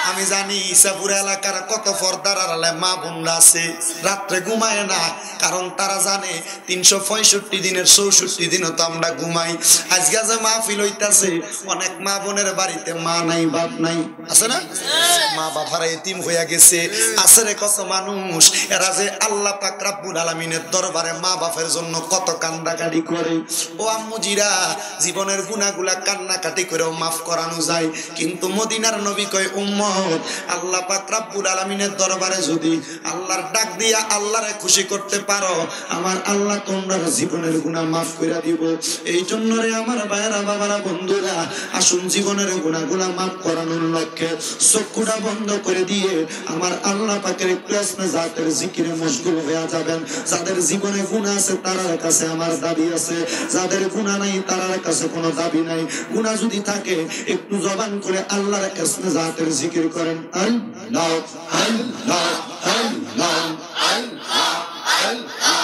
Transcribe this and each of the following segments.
আমি জানি ইসাপুর এলাকার কত পর্দার আড়ালে মা বোনরা আছে, রাত্রে ঘুমায় না, কারণ তারা জানে 365 দিনের 64 দিনও তো আমরা ঘুমাই। আজকে যে মাহফিল হইতাছে, অনেক মা বোনের বাড়িতে মা নাই, বাপ নাই, আছে না? মা বাবারা এতিম হইয়া গেছে। আছে রে কত মানুষ, এরা যে আল্লাহ পাক রব্বুল আলামিনের দরবারে মা বাপের জন্য কত কান্নাকাটি করে। ও আম্মুজিরা, জীবনের গুনাহগুলা কান্নাকাটি করেও মাফ করানো যায়, কিন্তু মদিনার নবী কয়, উম্মত, আল্লাহ পাক রব্বুল আলামিনের দরবারে যদি আল্লাহর ডাক দিয়া আল্লাহরে খুশি করতে পারো, আমার আল্লাহ তোমরা জীবনের গুনাহ মাফ করে দিব। এই জন্য রে আমার ভাইরা, বাবারা, বন্ধুরা, আসুন জীবনের গুনাহগুলা মাফ করানোর লক্ষ্যে চক্ষুটা বন্ধ করে দিয়ে আমার আল্লাহ পাকের একটু আসনে জাতের জিকিরে মশগুল হয়ে যাবেন। যাদের জীবনে গুনাহ আছে তার কাছে আমার দাবি আছে, যাদের গুনাহ নাই তার কাছে কোনো দাবি নাই। গুনাহ যদি থাকে একটু জবান করে আল্লাহর আসনে জাতের জিকির করেন। আল্লাহ আল্লাহ আল্লাহ আল্লাহ আল্লাহ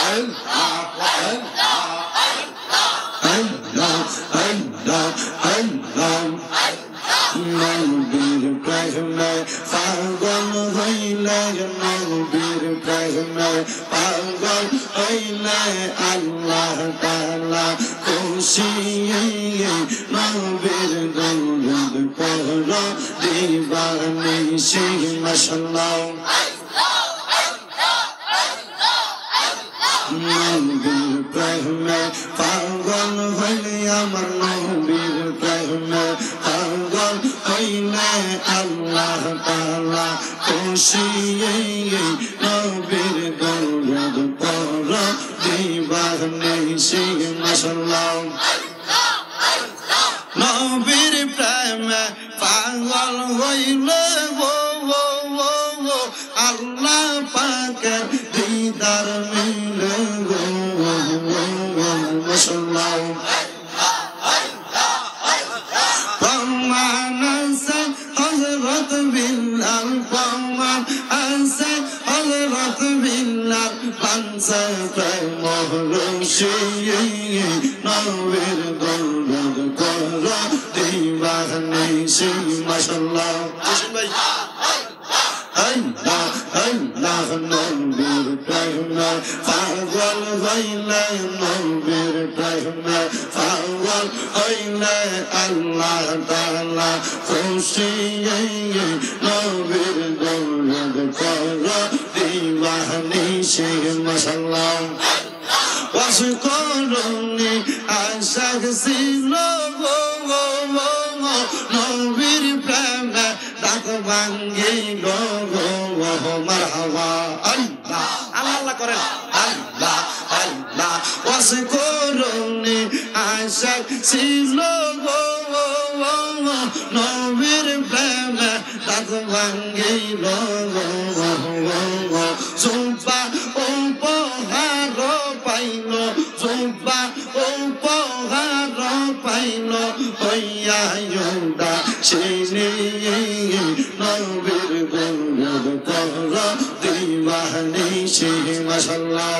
আল্লাহ আল্লাহ আল্লাহ। নবীর প্রেমে পাগল হইলে, নবীর প্রেমে পাগল হইলে আল্লাহ তাআলা খুশি। নবীর দরুদ পড়ো দিবানিশি, মাশাআল্লাহ। নবীর প্রেমে পাগল হইলে, আমার নবীর প্রেমে পাগল হইলে আল্লাহ তাআলা খুশি। নবীর দরুদ পড়ো দিবানিশি, মাশাআল্লাহ। নবীর প্রেমে পাগল হইলে আল্লাহ পাকের দিদার মিলে, মাশাআল্লাহ। প্রমাণ আছে হযরত বিল্লাল, প্রমাণ আছে হযরত বিল্লাল, পাঞ্চে প্রেম রশি। নবীর দরুদ পড়ো দিবানিশি, মাশাআল্লাহ। আল্লাহ আল্লাহ। নবীর প্রেমে পাগল হইলে, নবীর প্রেমে পাগল হইলে আল্লাহ তাআলা খুশি। নবীর দরুদ পড়ো দিবানিশি, মাশাআল্লাহ। ওয়াশকুরুনি আশাক ছিল নবীর প্রেমে ডাক ভাঙ্গিল, মারহাবা। আল্লাহ আল্লাহ করেন, আল্লাহ আল্লাহ। ওয়াশকুরুনি আশাক ছিল নবীর প্রেমে ডাক ভাঙ্গিল। জুব্বা উপহার পাইল, জুব্বা উপহার পাইল, হইয়া উদাসীনী। নবীর দরুদ পড়ো দিবানিশি, মাশাআল্লাহ।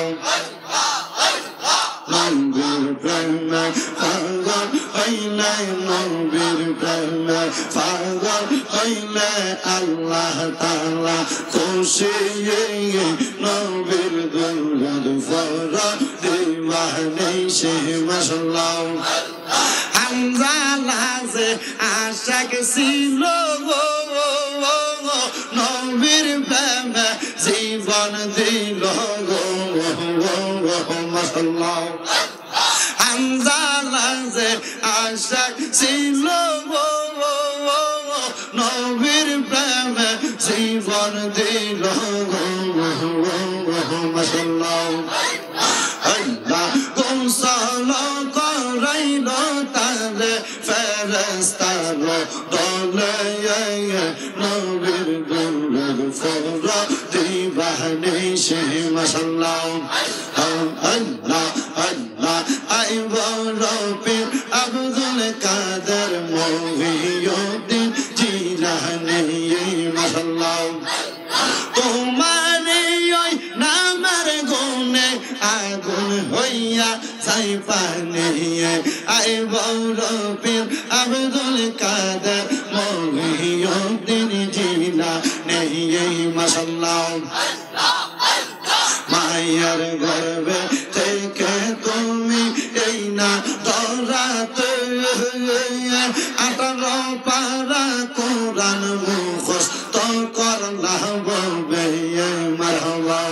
নবীর প্রেমে পাগল হইলে, নবীর প্রেমে পাগল হইলে আল্লাহ তাআলা খুশি। নবীর দরুদ পড়ো দিবানিশি, মাশাআল্লাহ। হামজালা যে আশাক ছিল নবীর প্রেমে জীবন দিল, মাশাআল্লাহ। হামজালা যে আশাক ছিল নবীর প্রেমে জীবন দিল, মাশাআল্লাহ। আল্লাহ গোসল করাইল তারে ফেরেশতার দলে, নবীর দরুদ পড়ো দিবানিশি, মাশাআল্লাহ। আল্লাহ আল্লাহ। আই বড় পীর আব্দুল কাদের মহিউদ্দিন জিলানী, মাশাআল্লাহ। তোমার ওই নামের গুণে আগুন হইয়া যাই পানি, আই বড় পীর আব্দুল কাদের মহিউদ্দিন কোরআন মুখস্থ করলাম বে মারহাবা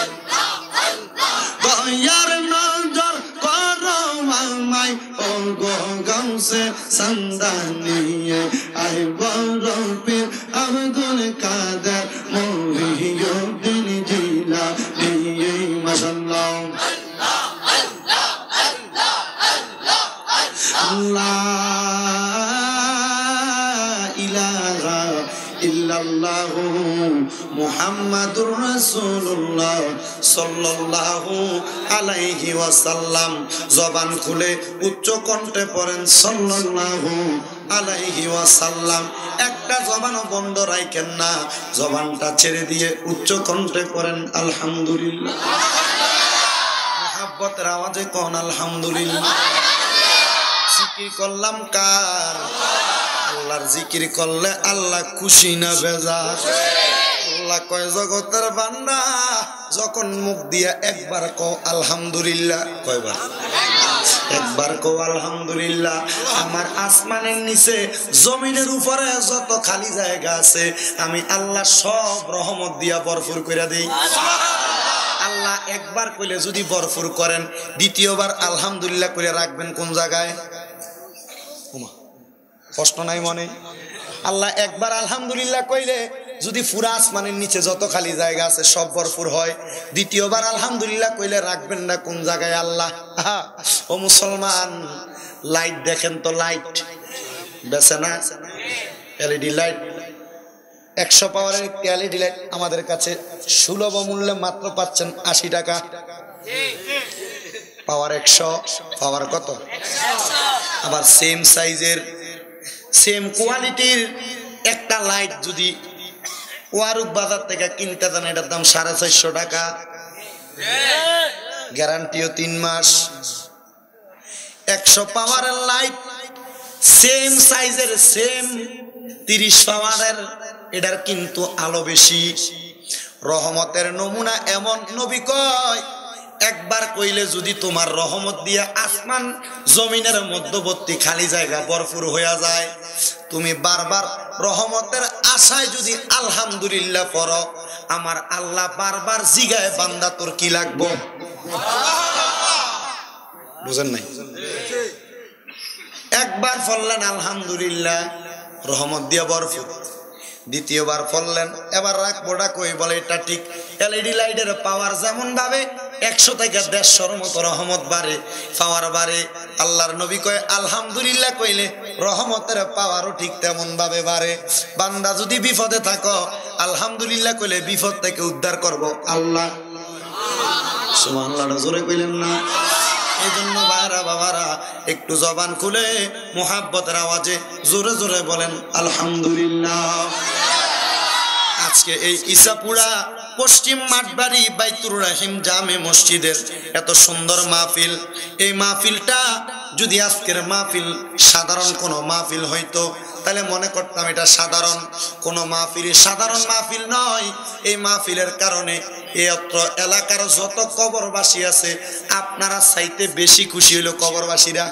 দয়ার নজর করো আমায় ও গো গামসে সন্দানিয়ে আই বড় পীর আব্দুল কাদের মহিউদ্দিন জিলানী মাশাআল্লাহ ইল্লাল্লাহু মুহাম্মাদুর রাসূলুল্লাহ সাল্লাল্লাহু আলাইহি ওয়াসাল্লাম জবান খুলে উচ্চ কণ্ঠে পড়েন সাল্লাল্লাহু আলাইহি ওয়াসাল্লাম একটা জবানও বন্ধ রাখেন না জবানটা ছেড়ে দিয়ে উচ্চ কণ্ঠে পড়েন আলহামদুলিল্লাহ মুহাব্বতের আওয়াজে কোন আলহামদুলিল্লাহ জিকির করলাম কার আল্লাহর জিকির করলে আল্লাহ খুশি না বেজার আল্লাহ কয় জগতের বান্দা যখন মুখ দিয়া একবার কও আলহামদুলিল্লাহ কয়বার একবার কও আলহামদুলিল্লাহ আমার আসমানের নিচে জমিনের উপরে যত খালি জায়গা আছে আমি আল্লাহ সব রহমত দিয়া ভরপুর কইরা দেই আল্লাহ একবার কইলে যদি ভরপুর করেন দ্বিতীয়বার আলহামদুলিল্লাহ কইরা রাখবেন কোন জায়গায় প্রশ্ন নাই মনে আল্লাহ একবার আলহামদুলিল্লাহ কইলে যদি পুরা আসমানের নিচে যত খালি জায়গা আছে সব ভরপুর হয় দ্বিতীয়বার আলহামদুলিল্লাহ কইলে রাখবেন না কোন জায়গায় আল্লাহ ও মুসলমান লাইট দেখেন তো লাইট বেছে না এলইডি লাইট 100 পাওয়ারের একটি এলইডি লাইট আমাদের কাছে সুলভ মূল্যে মাত্র পাচ্ছেন 80 টাকা পাওয়ার 100 পাওয়ার কত আবার সেম সাইজের সেম কোয়ালিটির একটা লাইট যদি ওয়ারুক বাজার থেকে কিনতে দেন এটার দাম 450 টাকা গ্যারান্টিও 3 মাস 100 পাওয়ারের লাইট সেম সাইজের সেম 30 পাওয়ারের এটার কিন্তু আলো বেশি রহমতের নমুনা এমন নবী কয় একবার কইলে যদি তোমার রহমত দিয়ে আসমান জমিনের মধ্যবর্তী খালি জায়গা ভরপুর হয়ে যায় তুমি বারবার রহমতের আশায় যদি আলহামদুলিল্লাহ পড়ো আমার আল্লাহ বারবার জিগায় বান্দা তোর কি লাগবে বুঝেন নাই একবার পড়লেন আলহামদুলিল্লাহ রহমত দিয়ে ভরপুর দ্বিতীয়বার পড়লেন এবার রাখবোটা কই বলে এটা ঠিক এলইডি লাইটের পাওয়ার যেমন ভাবে 100 থেকে 150 মতো রহমত বাড়ে পাওয়ার বাড়ে আল্লাহর নবী কয় আলহামদুলিল্লাহ কইলে রহমতের পাওয়ারও ঠিক তেমন ভাবে বাড়ে বান্দা যদি বিপদে থাকো আলহামদুলিল্লাহ কইলে বিপদ থেকে উদ্ধার করব আল্লাহ সুবহানাল্লাহ জোরে কইলেন না এইজন্য ভাইরা বাবারা একটু জবান খুলে মুহাব্বতের আওয়াজে জোরে জোরে বলেন আলহামদুলিল্লাহ আজকে এই ইসাপুরা পশ্চিম মাঠবাড়ি বাইতুর রহিম জামে মসজিদের এত সুন্দর মাহফিল এই মাহফিলটা যদি আজকের মাহফিল সাধারণ কোনো মাহফিল হইতো তাহলে মনে করতাম এটা সাধারণ কোনো মাহফিল সাধারণ মাহফিল নয় এই মাহফিলের কারণে এই অত্র এলাকার যত কবরবাসী আছে আপনারা চাইতে বেশি খুশি হইল কবরবাসীরা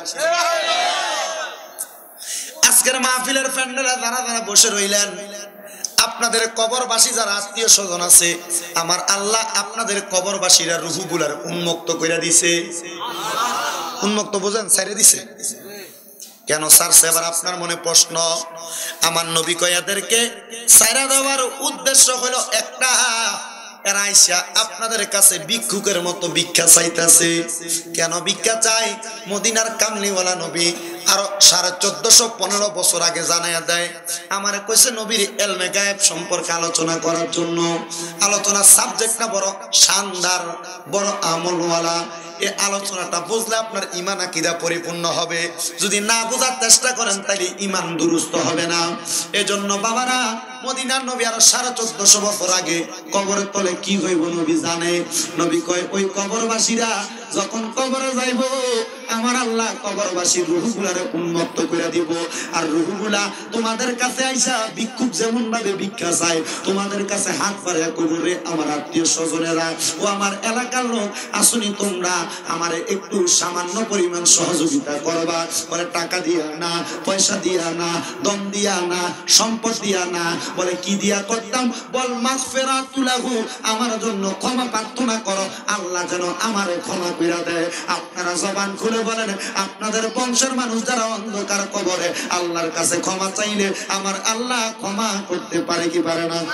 আজকের মাহফিলের প্যান্ডেলে যারা যারা বসে রইলেন আপনাদের কবরবাসী যারা আত্মীয় স্বজন আছে আমার আল্লাহ আপনাদের কবরবাসীরা রুহুগুলার উন্মুক্ত করে দিছে উন্মুক্ত বোঝেন ছেড়ে দিছে কেন ছাড়ছে এবার আপনার মনে প্রশ্ন আমার নবী কয়াদেরকে ছাইরা দেওয়ার উদ্দেশ্য হলো একটা এরা আইসা আপনাদের কাছে ভিক্ষুকের মতো ভিক্ষা চাইতেছে কেন ভিক্ষা চাই মদিনার কামলিওয়ালা নবী আরো 1415 বছর আগে জানাইয়া দেয় আমারে কইছে নবীর ইলমে গায়েব সম্পর্কে আলোচনা করার জন্য আলোচনার সাবজেক্টটা বড় শানদার বড় আমলওয়ালা এই আলোচনাটা বুঝলে আপনার ঈমান আকীদা পরিপূর্ণ হবে যদি না বোঝার চেষ্টা করেন তাহলে ঈমান দুরুস্ত হবে না এজন্য বাবারা মদিনার নবী আরো 1450 বছর আগে কবরের তলে কি হইব নবী জানে নবী কয় ওই কবরবাসীরা যখন কবরে যাইব আমার আল্লাহ কবরবাসীর রূহগুলারে উন্মুক্ত করে দিব আর রূহগুলা তোমাদের কাছে আইসা ভিক্ষুক যেমন ভাবে ভিক্ষা চায় তোমাদের কাছে হাত পাড়ে কবরে আমার আত্মীয় স্বজনেরা ও আমার এলাকার লোক আসুনি তোমরা আমারে একটু সামান্য পরিমাণ সহযোগিতা করবা বলে টাকা দিয়া না পয়সা দিয়া না দম দিয়া না সম্পদ দিয়া না বলে কি দিয়া করতাম বল মাগফিরাতুলাহু আমার জন্য ক্ষমা প্রার্থনা করো আল্লাহ যেন আমারে ক্ষমা করে দেয় আপনারা জবান খুলে বলেন আপনাদের বংশের মানুষ যারা অন্ধকার কবরে আল্লাহর কাছে ক্ষমা চাইলে আমার আল্লাহ ক্ষমা করতে পারে কি পারে না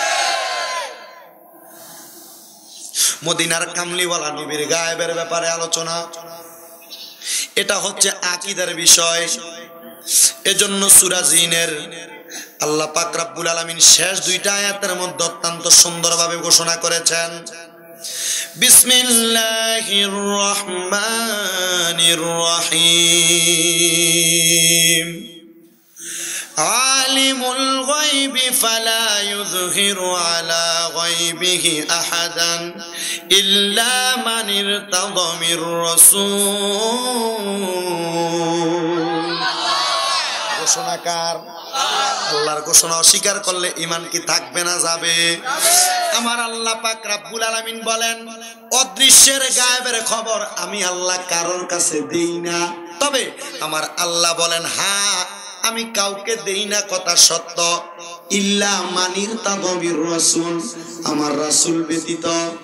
মদিনার কামলিওয়ালা নবীর গায়েবের ব্যাপারে আলোচনা এটা হচ্ছে আকীদার বিষয় এজন্য সূরা জিনের আল্লাহ পাক রব্বুল আলামিন শেষ দুইটা আয়াতের মধ্যে অত্যন্ত সুন্দরভাবে ঘোষণা করেছেন বিসমিল্লাহির রহমানির রহিম আলিমুল গায়বি ফালা ইউযহিরু আলা গায়বিহি আহাদান ইল্লা মান ইরতাদা মির রাসূল ঘোষণাকার আল্লাহর ঘোষণা অস্বীকার করলে ঈমান কি থাকবে না যাবে আমার আল্লাহ পাক রব্বুল আলামিন বলেন অদৃশ্যের গায়েবের খবর আমি আল্লাহ কারোর কাছে দেই না তবে আমার আল্লাহ বলেন হ্যাঁ আমি কাউকে দেই না কথা সত্য ইল্লা মানির তাদবির রাসূল আমার রাসূল ব্যতীত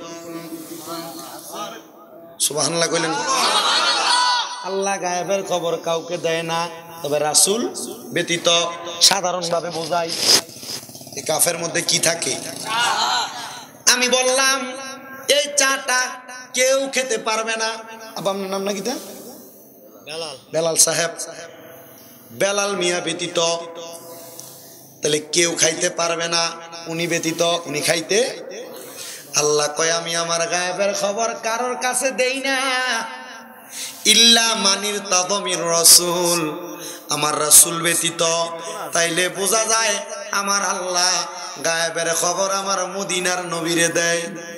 সুবহানাল্লাহ কইলেন আল্লাহ গায়েবের খবর কাউকে দেয় না তবে রাসূল ব্যতীত সাধারণভাবে বোঝায় এই কাফের মধ্যে কি থাকে আমি বললাম এই চাটা কেউ খেতে পারবে না আপনার নাম নাকি তা বেলাল বেলাল সাহেব বেলাল মিয়া ব্যতীত তাহলে কেউ খাইতে পারবে না উনি ব্যতীত উনি খাইতে আল্লাহ কয় আমি আমার গায়েবের খবর কারোর কাছে দেই না ইল্লা মানির তাদমির রাসূল আমার রাসূল ব্যতীত তাইলে বোঝা যায় আমার আল্লাহ গায়েবের খবর আমার মদিনার নবীরে দেয়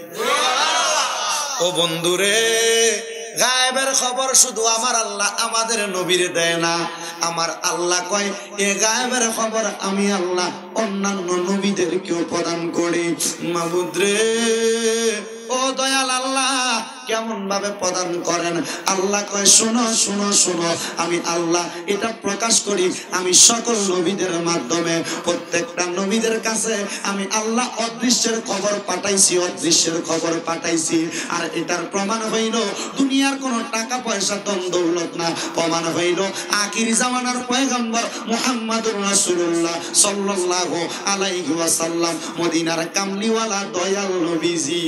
ও বন্ধুরে গায়েবের খবর শুধু আমার আল্লাহ আমাদের নবীরে দেয় না আমার আল্লাহ কয় এ গায়েবের খবর আমি আল্লাহ অন্যান্য নবীদেরকেও প্রদান করি মাবুদ রে ও দয়াল আল্লাহ কেমন ভাবে প্রদান করেন আল্লাহ কয় শোনো শোনো শোনো আমি আল্লাহ এটা প্রকাশ করি আমি সকল নবীদের মাধ্যমে প্রত্যেকটা নবীদের কাছে আমি আল্লাহ অদৃশ্যের খবর পাঠাইছি অদৃশ্যের খবর পাঠাইছি আর এটার প্রমাণ হইল দুনিয়ার কোনো টাকা পয়সা ধন দৌলত না প্রমাণ হইল আখির জামানার পয়গম্বর মুহাম্মদুর রাসূলুল্লাহ সাল্লাল্লাহু আলাইহি ওয়াসাল্লাম মদিনার কামলিওয়ালা দয়াল নবীজি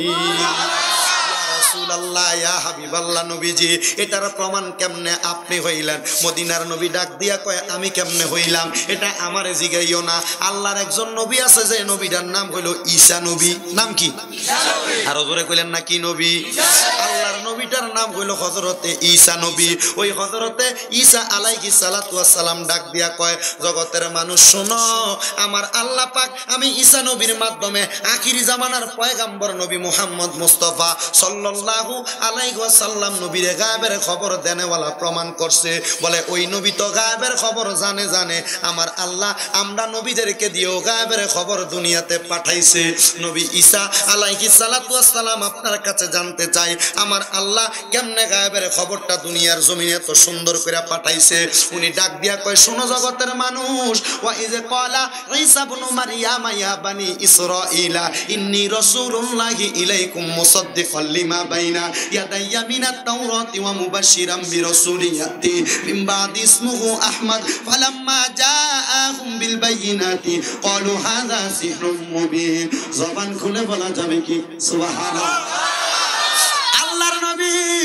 রাসূলুল্লাহ ইয়া হাবিবাল্লাহ নবীজি এটার প্রমাণ কেমনে আপনি হইলেন মদিনার নবী ডাক দিয়া কয় আমি কেমনে হইলাম এটা আমারে জিগাইও না আল্লাহর একজন নবী আছে যে নবীটার নাম হইল ঈসা নবী নাম কি ঈসা নবী আর জোরে কইলেন না কি নবী আল্লাহর নবীটার নাম হইল হযরতে ঈসা নবী ওই হযরতে ঈসা আলাইহিস সালাতু ওয়াস সালাম ডাক দিয়া কয় জগতের মানুষ শোনো আমার আল্লাহ পাক আমি ঈসা নবীর মাধ্যমে আখির জামানার পয়গম্বর নবী মুহাম্মদ মুস্তাফা সাল্লাল্লাহু আলাইহি ওয়াসাল্লাম নবীর গায়েবের খবর দেনেওয়ালা প্রমাণ করছে বলে ওই নবী তো গায়েবের খবর জানে জানে আমার আল্লাহ আমরা নবীদেরকে দিয়েও গায়েবের খবর দুনিয়াতে পাঠাইছে নবী ঈসা আলাইহিস সালাতু ওয়াস সালাম আপনার কাছে জানতে চাই আমার আল্লাহ কেমনে গায়েবের খবরটা দুনিয়ার জমিনে এত সুন্দর করে পাঠাইছে উনি ডাক দিয়া কয় শোনো জগতের মানুষ ওয়া ইজ ক্বালা ঈসা ইবনু মারইয়াম ইয়া বানি ইসরাঈলা ইন্নী রাসূলুল্লাহি ইলাইকুম মুসাদ্দিকাল লিমা বাইনা ইয়াদাইয়া মিনাত তাওরাতি ওয়া মুবাশশিরাম বিরাসূলিন ইয়াতি মিন বাদি ইসমুহু আহমদ ফালাম্মা জাআহুম বিল বাইয়িনাতি ক্বালু হাযা সিহরুম মুবিন জবান খুলে বলা যাবে কি সুবহানাল্লাহ আল্লাহর নবী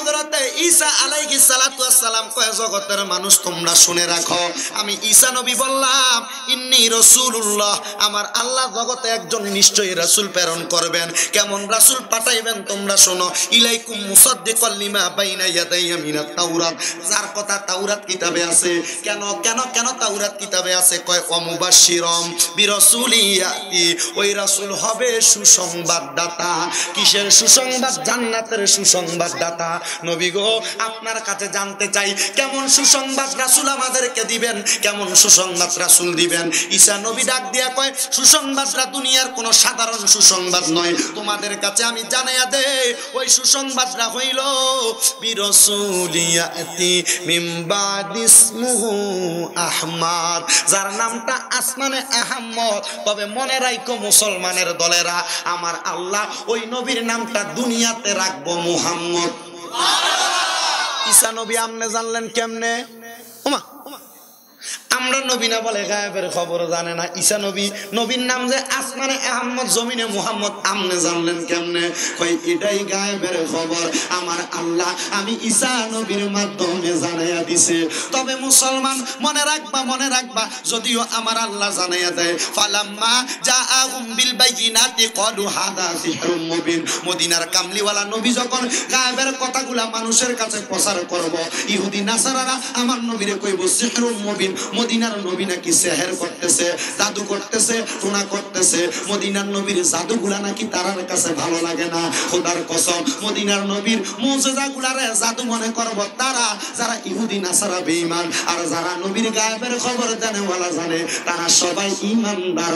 হযরতে ঈসা আলাইহিস সালাতু ওয়াস সালাম কয় জগতের মানুষ তোমরা শুনে রাখো আমি ঈসা নবী বললাম ইন্নী রাসূলুল্লাহ আমার আল্লাহ জগতে একজন নিশ্চয়ই রাসূল প্রেরণ করবেন কেমন রাসূল পাঠাইবেন তোমরা শোনো ইলাইকুম মুসাদ্দিকাল লিমা বাইনা ইয়াদাইয়া মিনাত তাওরাত যার কথা তাওরাত কিতাবে আছে কেন কেন কেন তাওরাত কিতাবে আছে কয় অমুবাশশিরম বিরাসূলিয়াতি ওই রাসূল হবে সুসংবাদদাতা কিসের সুসংবাদ জান্নাতের সুসংবাদদাতা নবী গো আপনার কাছে জানতে চাই কেমন সুসংবাদ রাসূল আমাদেরকে দিবেন কেমন সুসংবাদ রাসূল দিবেন ঈসা নবী ডাক দিয়া কয় সুসংবাদটা দুনিয়ার কোনো সাধারণ সুসংবাদ নয় তোমাদের কাছে আমি জানাইয়া দেই ওই সুসংবাদটা হইল বিরাসূলিয়াতি মিন বাদিসমুহু আহমদ যার নামটা আসমানে আহমদ তবে মনে রাখো মুসলমানের দলেরা আমার আল্লাহ ওই নবীর নামটা দুনিয়াতে রাখবো মুহাম্মদ ঈসা নবী আমনে জানলেন কেমনে ওমা আমরা নবী না বলে গায়েবের খবর জানে না ঈসা নবী নবীর নাম যে আসমানে আহমদ জমিনে মুহাম্মদ আমনে জানলেন কেমনে কই এটাই গায়েবের খবর আমার আল্লাহ আমি ঈসা নবীর মাধ্যমে জানাইয়া দিছে তবে মুসলমান মনে রাখবা যদিও আমার আল্লাহ জানাইয়া দেয় ফালাম্মা জাআহুম বিল বাইয়িনাতি ক্বালু হাদা সিহরুম মুবিন মদিনার কামলিওয়ালা নবী যখন গায়েবের কথাগুলা মানুষের কাছে প্রচার করব ইহুদি নাসারারা আমার নবীরে কইব সিহরুম মুবিন মদিনার নবী নাকি সেহের করতেছে জাদু করতেছে টুনা করতেছে মদিনার নবীর জাদুগুলা নাকি তারার কাছে ভালো লাগে না খোদার কসম মদিনার নবীর মুজিজাগুলারে জাদু মনে করব তারা যারা ইহুদি নাসারা বেঈমান আর যারা নবীর গায়েবের খবর জানেওয়ালা জানে তারা সবাই ঈমানদার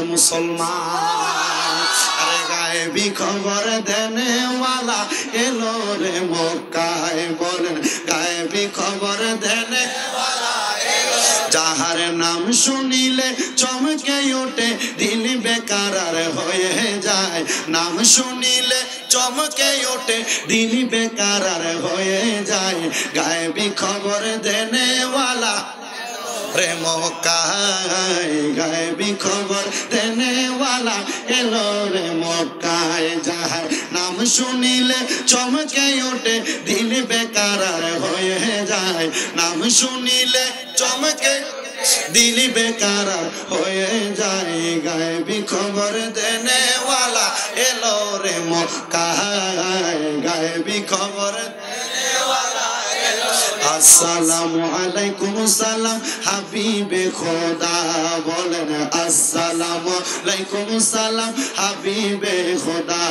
মুসলমান আরে গায়েবী খবর দেনেওয়ালা এলো রে মক্কায় বলেন গায়েবী খবর দেনেওয়ালা যাহার নাম শুনিলে চমকে ওঠে দিল বেকার হয়ে যায় নাম শুনিলে চমকে ওঠে দিল বেকার হয়ে যায় গায়েবী খবর দেনেওয়ালা রে মক্কায় গায়েবী খবর দেনেওয়ালা এলো রে মক্কায় যাহার নাম শুনিলে চমকে ওঠে দিল বেকার হয়ে যায় নাম শুনিলে চমকে দিল বেকার হয়ে যায় গায়েবী খবর দেনেওয়ালা এলো রে মক্কায় গায়েবী খবর দেনেওয়ালা আসসালামু আলাইকুম সালাম হাবিবে খোদা বলেন আসসালামু আলাইকুম সালাম হাবিবে খোদা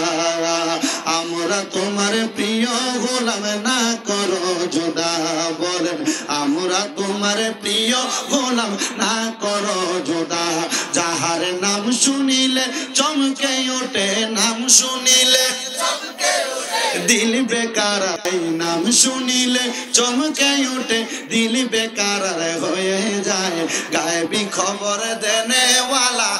আমরা তোমার প্রিয় গোলাম না করো জুদা বলেন আমরা তোমার প্রিয় গোলাম না করো জুদা যাহার নাম শুনিলে চমকে ওঠে নাম শুনিলে দিল বেকার নাম শুনিলে চমকে ওঠে দিল বেকার হয়ে যায় গায়েবী খবর দেনেওয়ালা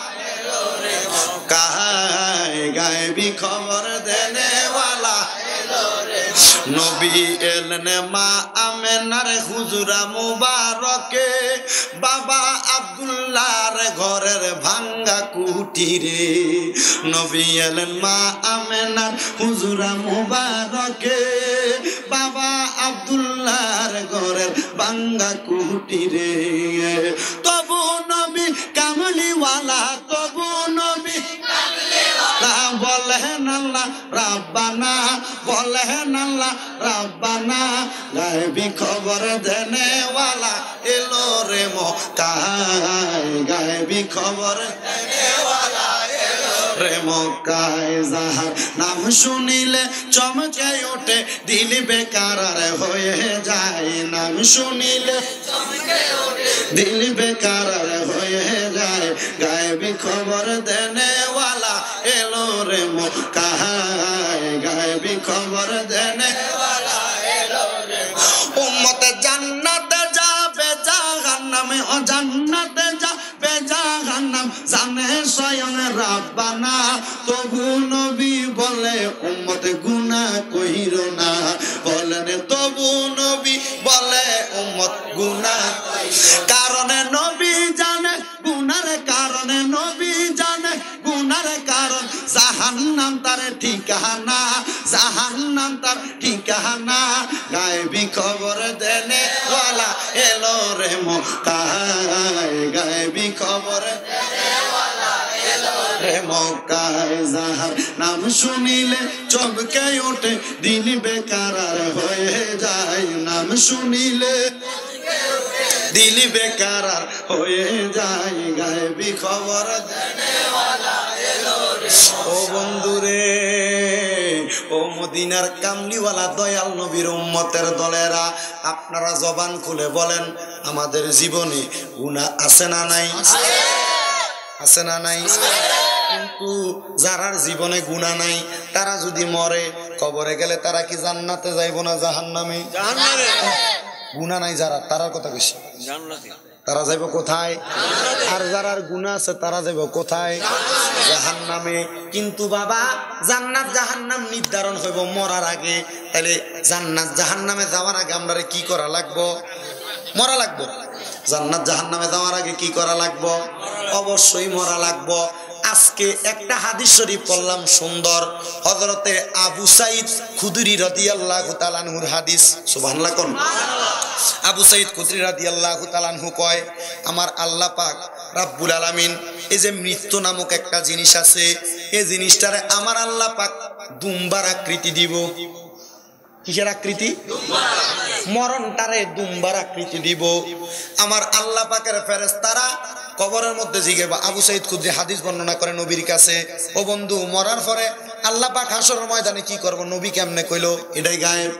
কাহায় গায়েবী খবর দেনেওয়ালা নবী এলেন মা আমেনার হুজরা মুবারকে বাবা আব্দুল্লাহর ঘরের ভাঙ্গা কুটিরে নবী এলেন মা আমেনার হুজরা মুবারকে বাবা আব্দুল্লাহর ঘরের ভাঙ্গা কুটিরে তবু নবী কামলিওয়ালা তবু নবী বলেন আল্লাহ রাব্বানা বলেন আল্লাহ রাব্বানা গায়েবী খবর দেনেওয়ালা এলো রে মক্কায় গায়েবী খবর দেনেওয়ালা এলো রে মক্কায় যাহার নাম শুনিলে চমকে ওঠে দিল বেকার হয়ে যায় নাম শুনিলে চমকে ওঠে দিল বেকার হয়ে যায় গায়েবী খবর দেনেওয়ালা এলো রে মক্কায় গায়েবী খবর দেনেওয়ালা এলো রে উম্মত জান্নাতে যাবে জাহান্নামে ও জান্নাতে যাবে জাহান্নাম জানে স্বয়ং রাব্বানা তবু নবী বলে উম্মত গুনাহ কইরো না বলেন তবু নবী বলে উম্মত গুনাহ কারণে নবী জানে গুনার কারণে নবী নবী জানে গুনার কারণ জাহান্নাম তার ঠিকানা জাহান্নাম তার ঠিকানা গায়েবী খবর দেনে ওয়ালা এলো রে মক্কায় গায়েবী খবর দেনে ওয়ালা এলো রে মক্কায় যাহার নাম শুনিলে চমকে ওঠে দিন বেকার হয়ে যায় নাম শুনিলে দিল বেকার হয়ে যায় গায়েবী খবর দেনেওয়ালা এলো রে ও বন্ধুরে ও মদিনার কামলিওয়ালা দয়াল নবীর উম্মতের দলেরা আপনারা জবান খুলে বলেন আমাদের জীবনে গুনাহ আছে না নাই আছে না নাই কিন্তু যারার জীবনে গুনাহ নাই তারা যদি মরে কবরে গেলে তারা কি জান্নাতে যাইব না জাহান্নামে জাহান্নামে গুনাহ নাই যারা তারার কথা কইছি জান্নাতে তারা যাইব কোথায় আর যারার গুনাহ আছে তারা যাইব কোথায় জাহান্নামে কিন্তু বাবা জান্নাত জাহান্নাম নির্ধারণ হইব মরার আগে তাহলে জান্নাত জাহান্নামে যাওয়ার আগে আমরা কি করা লাগবে মরা লাগবে জান্নাত জাহান্নামে যাওয়ার আগে কি করা লাগবে অবশ্যই মরা লাগবে আজকে একটা হাদিস শরীফ পড়লাম সুন্দর হযরতে আবু সাঈদ খুদরি রাদিয়াল্লাহু তাআলা আনহুর হাদিস সুবহানাল্লাহ কোন আবু সাঈদ খুদরি রাদিয়াল্লাহু তাআলা আনহু কয় আমার আল্লাহ পাক রব্বুল আলামিন এই যে মৃত্যু নামক একটা জিনিস আছে এই জিনিসটারে আমার আল্লাহ পাক দুম্বার আকৃতি দিব কিসের আকৃতি মরণটারে দুম্বার আকৃতি দিব আমার আল্লাহ পাকের ফেরেশতারা কবরের মধ্যে জিজ্ঞাসা আবু সাঈদ খুদরি হাদিস বর্ণনা করে নবীর কাছে ও বন্ধু মরার পরে আল্লাহ পাক হাসরের ময়দানে কি করব নবী কেমনে কইলো এটাই গায়েব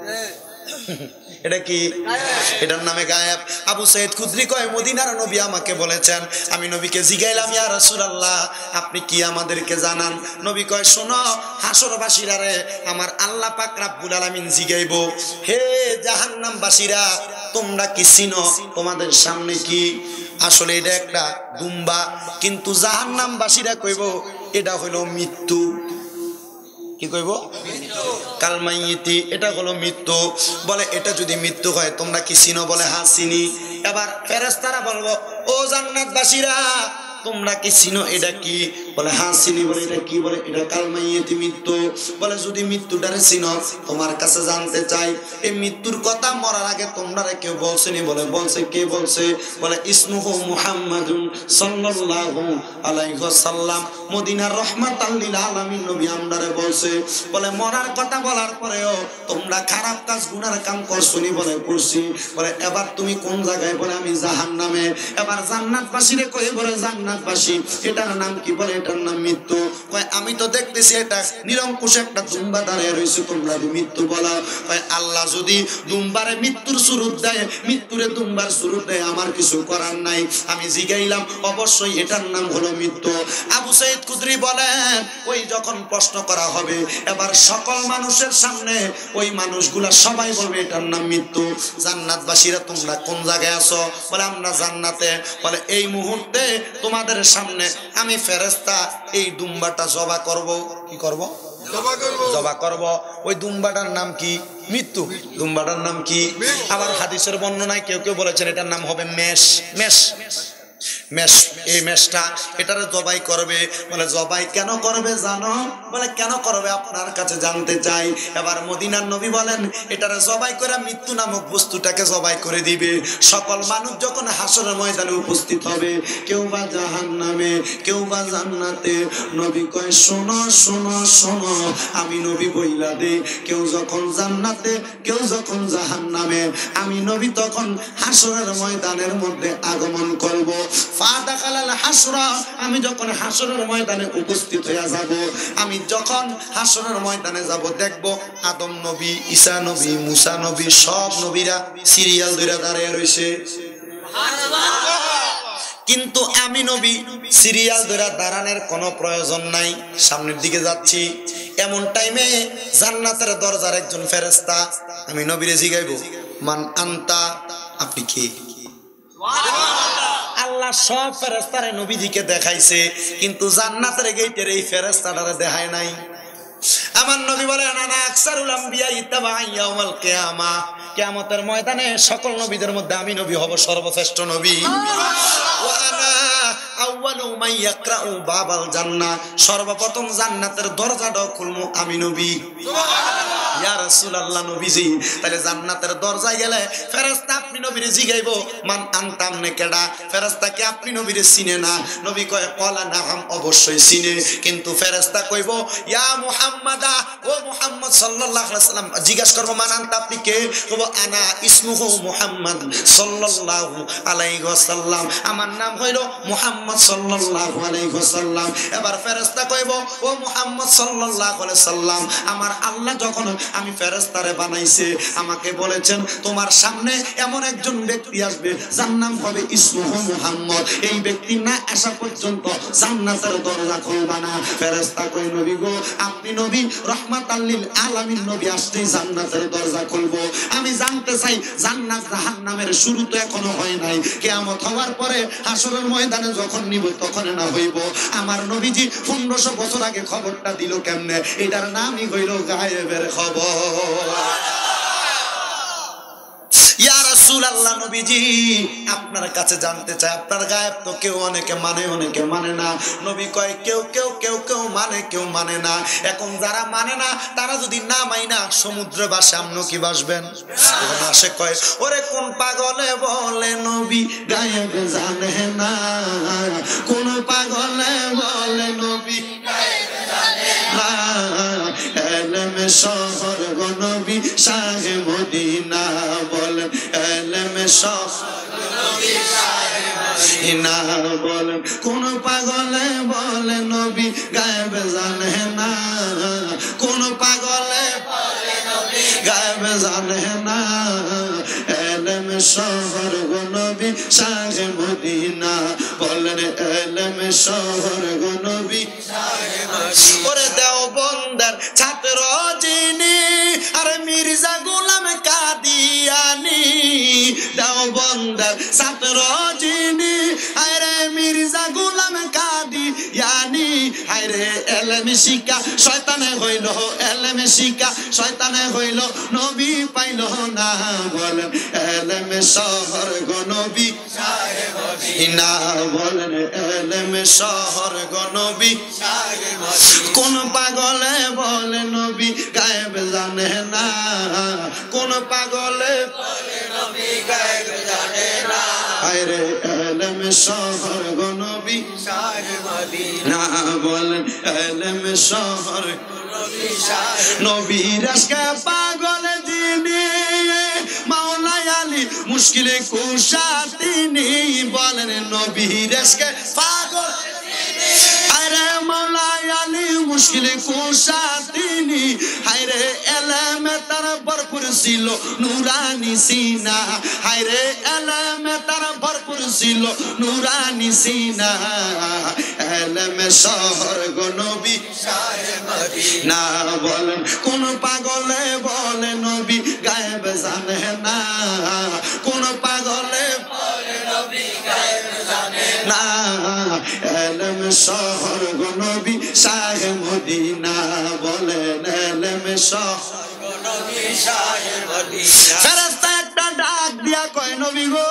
এটা কি এটার নামে গায়েব আবু সাঈদ খুদরি কয় মদিনার নবী আমাকে বলেছেন আমি নবীকে জিগাইলাম ইয়া রাসূলুল্লাহ আপনি কি আমাদেরকে জানান নবী কয় শোনো হাসরবাসীরা রে আমার আল্লাহ পাক রব্বুল আলামিন জিগাইবো হে জাহান্নামবাসীরা তোমরা কি চিনো তোমাদের সামনে কি আসলে এটা একটা দুম্বা কিন্তু জাহান্নামবাসীরা কইবো এটা হলো মৃত্যু কি কইব কালমাইতি এটা হলো মৃত্যু বলে এটা যদি মৃত্যু হয় তোমরা কি চিনো বলে হ্যাঁ চিনি এবার ফেরেশতারা বলবো ও জান্নাতবাসীরা তোমরা কি চিনো এটা কি বলে হ্যাঁ চিনি বলে এটা কি বলে এটা কালমাইতি মৃত্যু বলে যদি মৃত্যুটারে চিনো তোমার কাছে জানতে চাই এই মৃত্যুর কথা মরার আগে তোমরা কেউ বলছেনি বলে বলছে কে বলছে বলে ইসমুহু মুহাম্মাদুন সাল্লাল্লাহু আলাইহি ওয়াসাল্লাম মদিনার রাহমাতাল লিল আলামিন নবী আমরারে বলছে বলে মরার কথা বলার পরেও তোমরা খারাপ কাজ গুনার কাম করছনি বলে করছি বলে এবার তুমি কোন জায়গায় বলে আমি জাহান্নামে এবার জান্নাতবাসীরে কই বলে জান্নাতবাসী এটার নাম কি বলে এটার নাম মৃত্যু কয় আমি তো দেখতেছি এটা নিরঙ্কুশ একটা দুম্বা দাঁড়িয়ে রয়েছে তোমরা মৃত্যু বলা কয় আল্লাহ যদি দুম্বারে মৃত্যুর সুরুত দেয় মৃত্যুরে দুম্বার সুরুত দেয় আমার কিছু করার নাই আমি জিগাইলাম অবশ্যই এটার নাম হলো মৃত্যু আবু সাঈদ খুদরি বলেন ওই যখন প্রশ্ন করা হবে এবার সকল মানুষের সামনে ওই মানুষগুলা সবাই বলবে এটার নাম মৃত্যু জান্নাতবাসীরা তোমরা কোন জায়গায় আছো বলে আমরা জান্নাতে বলে এই মুহূর্তে তোমাদের সামনে আমি ফেরেশতা এই দুম্বাটা জবা করব কি করব জবা করব ওই দুম্বাটার নাম কি মৃত্যু দুম্বাটার নাম কি আবার হাদিসের বর্ণনায় কেউ কেউ বলেছেন এটার নাম হবে মেষ মেষ মেষ এই মেষটা এটারে জবাই করবে বলে জবাই কেন করবে জানো বলে কেন করবে আপনার কাছে জানতে চাই এবার মদিনার নবী বলেন এটারে জবাই করে মৃত্যু নামক বস্তুটাকে জবাই করে দিবে সকল মানুষ যখন হাসরের ময়দানে উপস্থিত হবে কেউ বা জাহান্নামে কেউ বা জান্নাতে নবী কয় শোনো শোনো শোনো আমি নবী বইলা দে কেউ যখন জান্নাতে কেউ যখন জাহান্নামে আমি নবী তখন হাসরের ময়দানের মধ্যে আগমন করব আমি যখন হাসরের ময়দানে উপস্থিত হয়ে যাব আমি যখন হাসরের ময়দানে যাব দেখব আদম নবী ঈসা নবী মুসা নবী সব নবীরা সিরিয়াল ধরে দাঁড়িয়ে রয়েছে কিন্তু আমি নবী সিরিয়াল ধরে দাঁড়ানোর কোনো প্রয়োজন নাই সামনের দিকে যাচ্ছি এমন টাইমে জান্নাতের দরজার একজন ফেরেশতা আমি নবীরে জিগাইব মান আনতা আপনি কি আল্লাহ সব ফেরেশতারে নবীজিকে দেখাইছে কিন্তু জান্নাতের গেটের এই ফেরেশতাটারে দেখায় নাই আমার নবী বলেন আনা আকসারুল আম্বিয়া ইত্তাবা'আন ইয়াউমাল কিয়ামা কিয়ামতের ময়দানে সকল নবীদের মধ্যে আমি নবী হব সর্বশ্রেষ্ঠ নবী ওয়া আনা আউয়ালু মান ইয়াকরাউ বাবাল জান্নাহ, সর্বপ্রথম জান্নাতের দরজাটা খুলমু আমি নবী। সুবহানাল্লাহ। ইয়া রাসূলুল্লাহ নবীজি, তাহলে জান্নাতের দরজায় গেলে ফেরেশতা আপনি নবীরে জিগাইবো মান আনতা, আমনে কেডা? ফেরেশতা কি আপনি নবীরে চিনে না? নবী কয় ক্বালা নাআম, অবশ্যই চিনে। কিন্তু ফেরেশতা কইব ইয়া মুহাম্মাদা, ও মুহাম্মদ সাল্লাল্লাহু আলাইহি ওয়াসাল্লাম। জিজ্ঞাসা করব মান আনতা, আপনি কে? কইব আনা ইসমুহু মুহাম্মদ সাল্লাল্লাহু আলাইহি ওয়াসাল্লাম, আমার নাম হইল মুহাম্মদ সাল্লাল্লাহু আলাইহি ওয়াসাল্লাম। এবার ফেরেশতা কইব ও মুহাম্মদ সাল্লাল্লাহু আলাইহি ওয়াসাল্লাম, আমার আল্লাহ যখন আমি ফেরেশতারে বানাইছে আমাকে বলেছেন তোমার সামনে এমন একজন ব্যক্তি আসবে যার নাম হবে ইসমুহু মুহাম্মদ, এই ব্যক্তি না আসা পর্যন্ত জান্নাতের দরজা খুলবা না। ফেরেশতা কই নবী গো, আপনি নবী রাহমাতাল লিল আলামিন, নবী আসলেই জান্নাতের দরজা খুলবো। আমি জানতে চাই জান্নাত জাহান্নামের শুরু তো এখনো হয় নাই, কিয়ামত হওয়ার পরে হাসরের ময়দানে যখন নিব তখন না হইব। আমার নবীজি 1500 বছর আগে খবরটা দিল কেমনে? এটার নামই হইল গায়েবের খবর। ইয়া রাসূলুল্লাহ নবীজি, আপনার কাছে জানতে চাই আপনার গায়েব তো কেউ অনেকে মানে অনেকে মানে না। নবী কয় কেউ কেউ কেউ কেউ মানে কেউ মানে না। এখন যারা মানে না তারা যদি না মাইনা সমুদ্রে বাসে, আপনি কি বাসবেন? আসে কয় ওরে কোন পাগলে বলে নবী গায়েব জানে না, কোন পাগলে বলে নবী গায়েব জানে না, এলেমে শহর গো নবী শাহে মদিনা, বলেন এলেমে শহর গো নবী শাহে মদিনা, বলেন কোন পাগলে বলে নবী গায়েব জানে না, কোন পাগলে বলে নবী গায়েব জানে না, এলেমে শহর গো নবী শাহে মদিনা, বলেন এলেমে শহর গো নবী শাহে মদিনা। ওরে দেওবন্দের ছাত্র যিনি, আরে মির্জা গোলাম কাদিয়ানি, দেওবন্দের ছাত্র যিনি, আরে মির্জা গোলাম কাদিয়ানি, আরে এলেমে শিক্ষা শয়তানে হইল, এলেমে শিক্ষা শয়তানে হইল, নবী পাইল না, বলেন এলেমে শহর গো নবী শাহে মদিনা, বলেন এলেমে শহর গো নবী শাহে মদিনা। কোন পাগলে বলে নবী গায়েব জানে না, কোন পাগলে বলে নবী গায়েব জানে না, আরে এলেমে শহর গো নবী শাহে মদিনা, বলেন এলেমে শহর গো নবী শাহে। নবীর আশকে পাগল যিনি, মাওলা আলী মুশকিলে কুশা তিনি, বলেন নবীর আশকে পাগল যিনি, আরে মাওলা আলী মুশকিলে কুশা তিনি, হায়রে এলেমে তার ভরপুর ছিল নুরানি সিনা, হায়রে এলেমে তার ভরপুর ছিল নুরানি সিনা, এলেমে শহর গো নবী শাহে মদিনা, বলেন কোন পাগলে বলে নবী গায়েব জানে না, কোন পাগলে বলে নবী গায়েব জানে না, এলেমে শহর গো নবী শাহে মদিনা, বলেন এলেমে শহর গো নবী শাহে মদিনা। ফেরেশতা একটা ডাক দিয়া কয় নবী গো,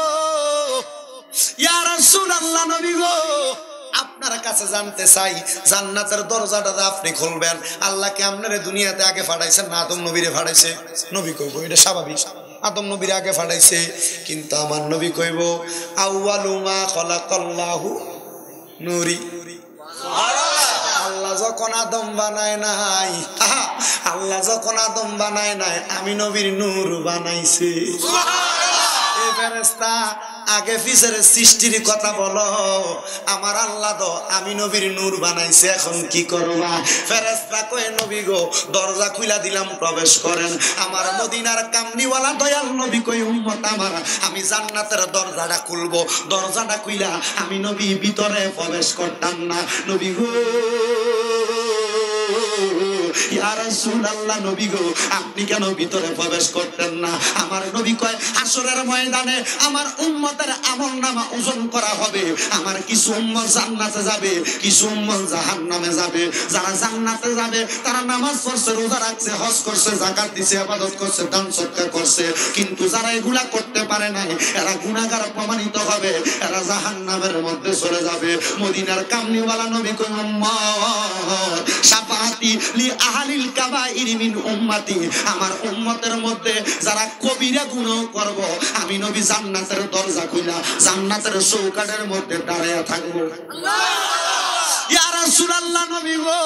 ইয়া রাসূলুল্লাহ নবী গো, আপনার কাছে জানতে চাই জান্নাতের দরজাটা আপনি খুলবেন। আল্লাহকে আপনারে দুনিয়াতে আগে পাঠাইছেন না আদম নবীরে পাঠাইছে? নবী কইব এটা স্বাভাবিক, আদম নবীর আগে পাঠাইছে, কিন্তু আমার নবী কইব আউয়ালু মা খালাকাল্লাহু নূরি। আল্লাহ যখন আদম বানায় নাই, আল্লাহ যখন আদম বানায় নাই আমি নবীর নূর বানাইছে। এই ফেরেশতা আগে পিছের সৃষ্টির কথা বলো, আমার আল্লাহ তো আমি নবীর নূর বানাইছে, এখন কি করবা? ফেরেশতা কয় নবী গো দরজা খুইলা দিলাম, প্রবেশ করেন। আমার মদিনার কামনিওয়ালা দয়াল নবী কই উম্মত আমার, আমি জান্নাতের দরজাটা খুলবো, দরজাটা খুইলা আমি নবী ভিতরে প্রবেশ করতাম না। নবী গো ইয়া রাসূলুল্লাহ নবী গো আপনি কেন ভিতরে প্রবেশ করতেন না? আমার নবী কয় হাসরের ময়দানে আমার উম্মতের আমলনামা ওজন করা হবে। আমার কিছু উম্মত জান্নাতে যাবে, কিছু উম্মত জাহান্নামে যাবে। যারা জান্নাতে যাবে তারা নামাজ পড়ছে, রোজা রাখছে, হজ করছে, যাকাত দিছে, ইবাদত করছে, দান সদকা করছে, কিন্তু যারা এগুলা করতে পারে না এরা গুনাহগার প্রমাণিত হবে, এরা জাহান্নামের মধ্যে চলে যাবে। মদিনার কামলিওয়ালা নবী কই উম্মত শাফাআতি লি আহলিল কাবাইর মিন উম্মতি, আমার উম্মতের মধ্যে যারা কবিরা গুনাহ করব আমি নবী জান্নাতের দরজা খুইলা জান্নাতের চৌকাঠের মধ্যে দাঁড়ায়া থাকবো। ইয়া রাসূলুল্লাহ নবী গো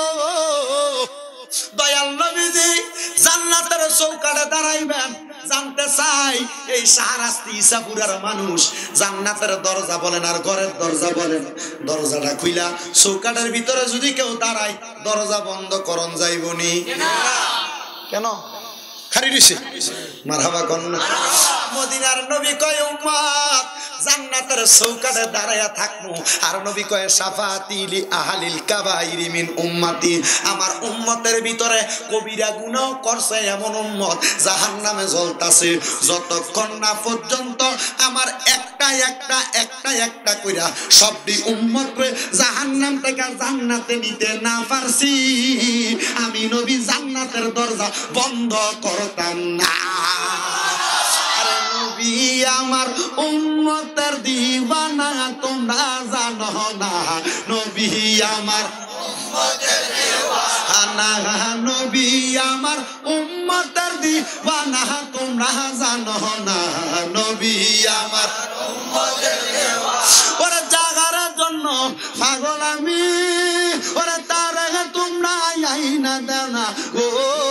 দয়াল নবীজি জান্নাতের চৌকাঠে দাঁড়াইবেন। জানতে চাই এই শাহরাস্তি ইসাপুরার মানুষ জান্নাতের দরজা বলেন আর ঘরের দরজা বলেন, দরজাটা খুইলা চৌকাঠের ভিতরে যদি কেউ দাঁড়ায় দরজা বন্ধ করন যাইবনি কেন? খালি দিছে মারহাবা কোন না। মদিনার নবী কয় উম্মত জান্নাতের চৌকাঠে দাঁড়ায়া থাকবো। আর নবী কয় শাফাআতি লি আহলিল কাবাইর মিন উম্মতি, আমার উম্মতের ভিতরে কবিরা গুনাহ করছে এমন উম্মত জাহান্নামে জ্বলতাছে যতক্ষণ না পর্যন্ত আমার একটা কইরা সবটি উম্মতকে জাহান্নাম থেকে জান্নাতে নিতে না পারছি আমি নবী জান্নাতের দরজা বন্ধ করতাম না। নবী আমার উম্মতের দিওয়ানা তোমরা জানো না, নবী আমার উম্মতের দিওয়ানা, নবী আমার উম্মতের দিওয়ানা তোমরা জানো না, নবী আমার উম্মতের দিওয়ানা। ওরে জাগার জন্য পাগল আমি, ওরে তার তোমরা আইনা দাও না ও,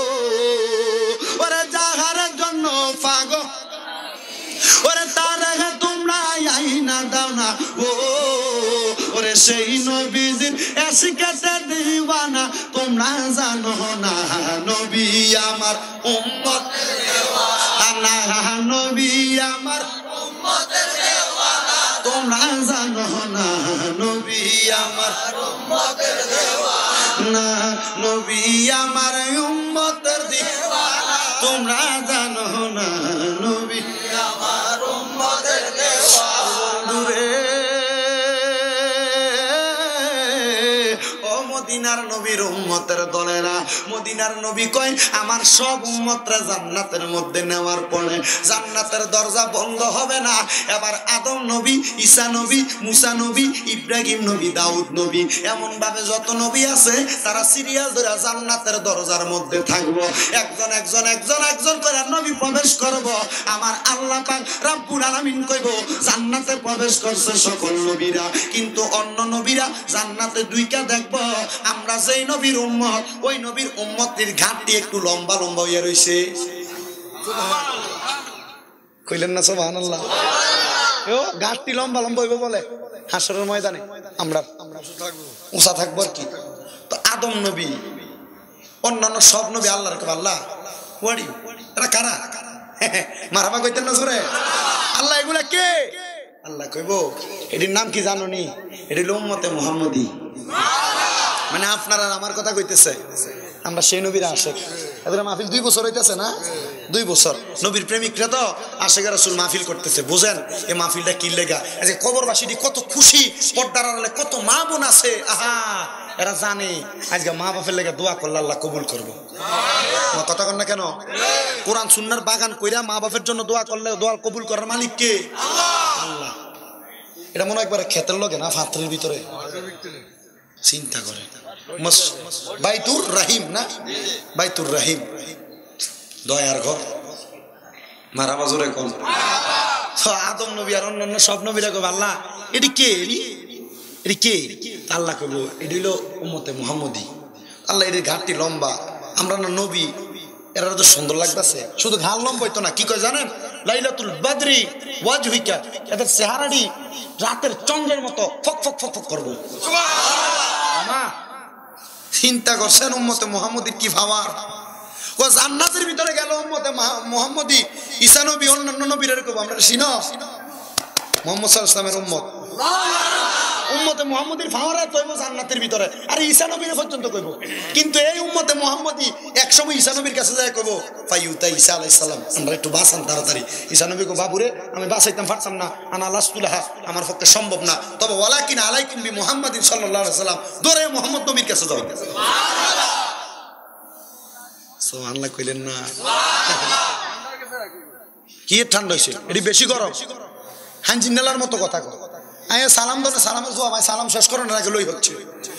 ওরে জাগার জন্য পাগল, ওরে তার তোমরা আইনা দাও না ও, ওরে সেই নবীজির এশিকেতে দিওয়ানা তোমরা জানো না, নবী আমার উম্মতের দিওয়ানা, নবী আমার উম্মতের দিওয়ানা তোমরা জানো না, নবী আমার উম্মতের দিওয়ানা, নবী আমার উম্মতের দিওয়ানা তোমরা জানো না, নবী আমার উম্মতের দিওয়ানা। ও মদিনার নবীর উম্মতের দলেরা, মদিনার নবী কয় আমার সব উম্মতরা জান্নাতের মধ্যে নেওয়ার পরে জান্নাতের দরজা বন্ধ হবে না। এবার আদম নবী, ঈসা নবী, মুসা নবী, ইব্রাহিম নবী, দাউদ নবী, এমন ভাবে যত নবী আছে তারা সিরিয়াল ধরে জান্নাতের দরজার মধ্যে থাকবো। একজন একজন একজন একজন করে নবী প্রবেশ করব। আমার আল্লাহ পাক রব্বুল আলামিন কইব জান্নাতে প্রবেশ করছে সকল নবীরা, কিন্তু অন্য নবীরা জান্নাতে দুইটা দেখব। আমরা যেই নবীর উম্মত ওই নবীর উম্মতের ঘাটটি একটু লম্বা লম্বা হইয়া রইছে। কইলেন না সুবহানাল্লাহ? ও ঘাটটি লম্বা লম্বা হইব বলে হাসরের ময়দানে আমরা উঁচা থাকবো আর কি। তো আদম নবী অন্যান্য সব নবী আল্লাহর কবে আল্লাহ ওয়াড়ি এরা কারা মারহাবা কইতেন না জোরে? আল্লাহ এগুলা কে? আল্লাহ কইব এটির নাম কি জানো নি? এটি হলো উম্মতে মুহাম্মদী। মানে আপনারা আমার কথা কইতেছে, আমরা সেই নবীর আশেক। এদের মাহফিল 2 বছর হইতেছে না, 2 বছর নবীর প্রেমিকরা তো আশেক রাসূল মাহফিল করতেছে। বুঝেন এই মাহফিলটা কি লেগা? এই যে কবরবাসীটি কত খুশি, পর্দার আড়ালে কত মা বোন আছে, আহা এরা জানে আজকে মা বাপের লেগে দোয়া করলে আল্লাহ কবুল করবো। কথা কন না কেন? কোরআন সুন্নাহর বাগান কইরা মা বাপের জন্য দোয়া করলে দোয়া কবুল করার মালিক কে? আল্লাহ। এটা মনে হয় একবারে ক্ষেতের লগে না ফাত্রের ভিতরে চিন্তা করে বাইতুর রাহিম না, বাইতুর রাহিম দয়ার ঘর। মারা বাজরে কোন আদম নবী আর অন্যান্য সব নবীরা কবে আল্লাহ এটি কে? এটি কে? আল্লাহ কইব এটি হলো উম্মতে মুহাম্মদী। আল্লাহ এটির ঘাটটি লম্বা, আমরা না নবী, এরা তো সুন্দর লাগতেছে। শুধু ঘাড় লম্বা হইতো না, কি কয় জানেন? লাইলাতুল বদরি ওয়াজহিকা, এদের চেহারাটি রাতের চন্দ্রের মতো ফক ফক ফক ফক করবো। চিন্তা করছেন উম্মতে মুহাম্মদীর কি ভাবার? ও জান্নাতের ভিতরে গেল উম্মতে মুহাম্মদী, ঈসা নবী অন্যান্য নবীর এরকম আমরা চিনো মুহাম্মদ সাল্লাল্লাহু আলাইহি ওয়াসাল্লামের উম্মত। উম্মতে মুহাম্মদীর ফাওয়ারে তৈব জান্নাতের ভিতরে, আর ঈসা নবীর পর্যন্ত কইব। কিন্তু এই উম্মতে মুহাম্মদী একসময় ঈসা নবীর কাছে যায় কইব ফাইউতা ঈসা আলাইহিস সালাম, আমরা একটু বাঁচান তাড়াতাড়ি। ঈসা নবী কো বাবুরে আমি বাঁচাইতাম পারতাম না, আনা লাস্তুলাহা, আমার পক্ষে সম্ভব না, তবে ওয়ালাকিন আলাইকুম বি মুহাম্মাদিন সাল্লাল্লাহু আলাইহি ওয়াসাল্লাম, দৌড়ে মুহাম্মদ নবীর কাছে যাও। সুবহানাল্লাহ, সুবহানাল্লাহ কইলেন না? কি ঠান্ডা হইছে, এটি বেশি গরম, হানজিনালার মতো কথা কয়। আয় সালাম দলে সালামের জবাব, আয় সালাম শেষ করার আগে লই হচ্ছে।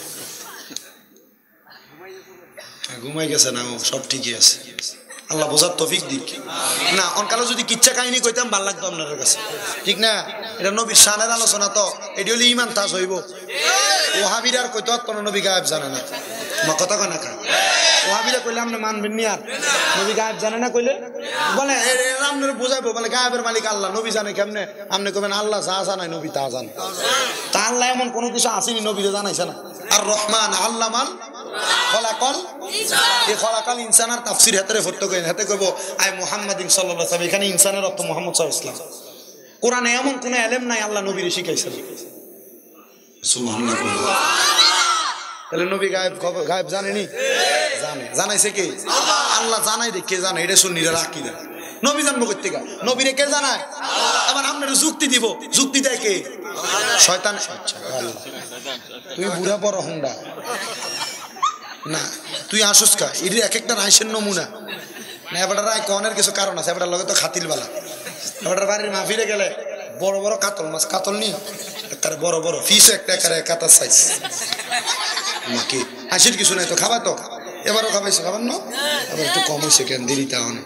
ঘুমাই গেছে না, ও সব ঠিকই আছে, আল্লাহ বোঝার তৌফিক দিক। না অনকালে যদি কিচ্ছা কাহিনী কইতাম ভালো লাগতো আপনার কাছে, ঠিক না? এটা নবীর শানের আলোচনা, তো এটি হলে ইমান তাজ হইব। ওহাবিরা আর কইতো কোনো নবী গায়েব জানে না, মা কথা কয় না কা? ওহাবিরা কইলে আপনি মানবেন নি? আর নবী গায়েব জানে না কইলে বলে আপনার বোঝাইবো, বলে গায়েবের মালিক আল্লাহ, নবী জানে কেমনে? আপনি কবেন আল্লাহ যা জানায় নবী তা জানে। তা আল্লাহ এমন কোনো কিছু আসেনি নবীরে জানাইছে না। আর রহমান আল্লামাল খলাকাল এই খলাকাল ইনসানের তাফসীর হাতে ফটো কইন, হাতে কইব আয় মুহাম্মাদিন সাল্লাল্লাহু আলাইহি ওয়াসাল্লাম, এখানে ইনসানের অর্থ মুহাম্মদ সাল্লাল্লাহু আলাইহি ওয়াসাল্লাম। কোরআনে এমন কোন ইলম নাই আল্লাহ নবীরে শিখাইছেন। সুবহানাল্লাহ। তাহলে নবী গায়েব জানেনি? জানে। জানাইছে কে? আল্লাহ জানাই দে, কে জানে? এটা সুন্নিরা রাখি না। নবী জানবো কই থেকে? নবীরে কে জানায়? আবার আপনার যুক্তি দিব, যুক্তি দেয় কে? শয়তান। আচ্ছা আল্লাহ, তুই বুড়া বড় হুন্ডা না, তুই আসুস কা? এর এক একটা রাইসের নমুনা না। এবার রায় কনের কিছু কারণ আছে, এবার লগে তো খাতিল বালা। এবার বাড়ির মাহফিলে গেলে বড় বড় কাতল মাছ, কাতল নি একটা বড় বড় ফিস, একটা কাতার সাইজ। কি হাসির কিছু নাই তো, খাবা তো? এবারও খাবাইছে, খাবার না? এবার একটু কম হয়েছে কেন? দেরিতে অনেক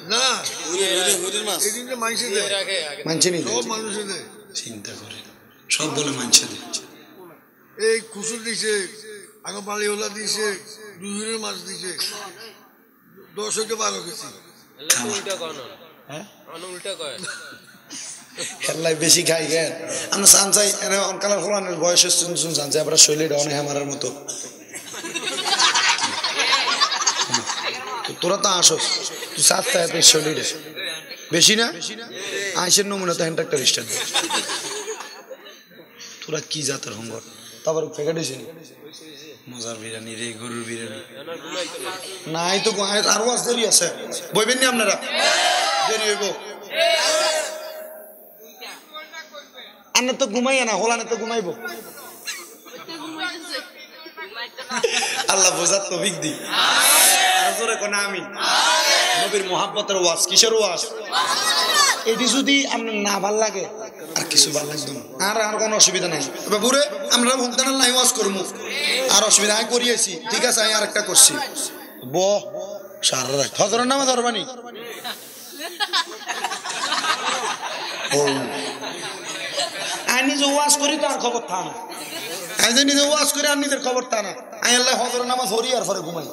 চিন্তা করে সব বলে মানছে। এই কুসুর দিছে, আগে বালিওলা দিছে, দুজনের মাছ দিছে, 10 থেকে 12 কেজি। খেলায় বেশি খাই গে আমরা চান চাই অনকালার ফলানের বয়সের চান চাই আমরা শৈলীটা অনেক হামার মতো। তোরা তো আসো, তুই সাত শৈলীটা বেশি না? আইসের নমুনা তো হ্যান্ড একটা রিস্টার। তোরা কি জাতের হঙ্গর? তারপর প্যাকেট হয়েছে মজার বিরিয়ানি রে, গরুর বিরিয়ানি নাই তো, আরো আজ দেরি আছে। বইবেন নি আপনারা? দেরি হইব। আপনার তো ঘুমাইয়া না, হোলানে তো ঘুমাইব। আল্লাহ বোঝার তৌফিক দি। আর জোরে কোন আমিন। নবীর মুহাব্বতের ওয়াজ, কিসের ওয়াজ? এটি যদি আপনার না ভাল লাগে আর কিছু ভাল লাগবে না, আর কোনো অসুবিধা নাই। বুড়ে আমরা ভুগতানার নাই ওয়াজ করবো, আর অসুবিধা আমি করিয়েছি, ঠিক আছে আমি আরেকটা করছি। ব সারা রাত হজরের নামে ধরবানি। ও আমি নিজে ওয়াজ করি তো আর খবর থা না, আমি যে নিজে ওয়াজ করি আর নিজের খবর তা না। আমি আল্লাহ হজরের নামাজ ধরি আর পরে ঘুমাই,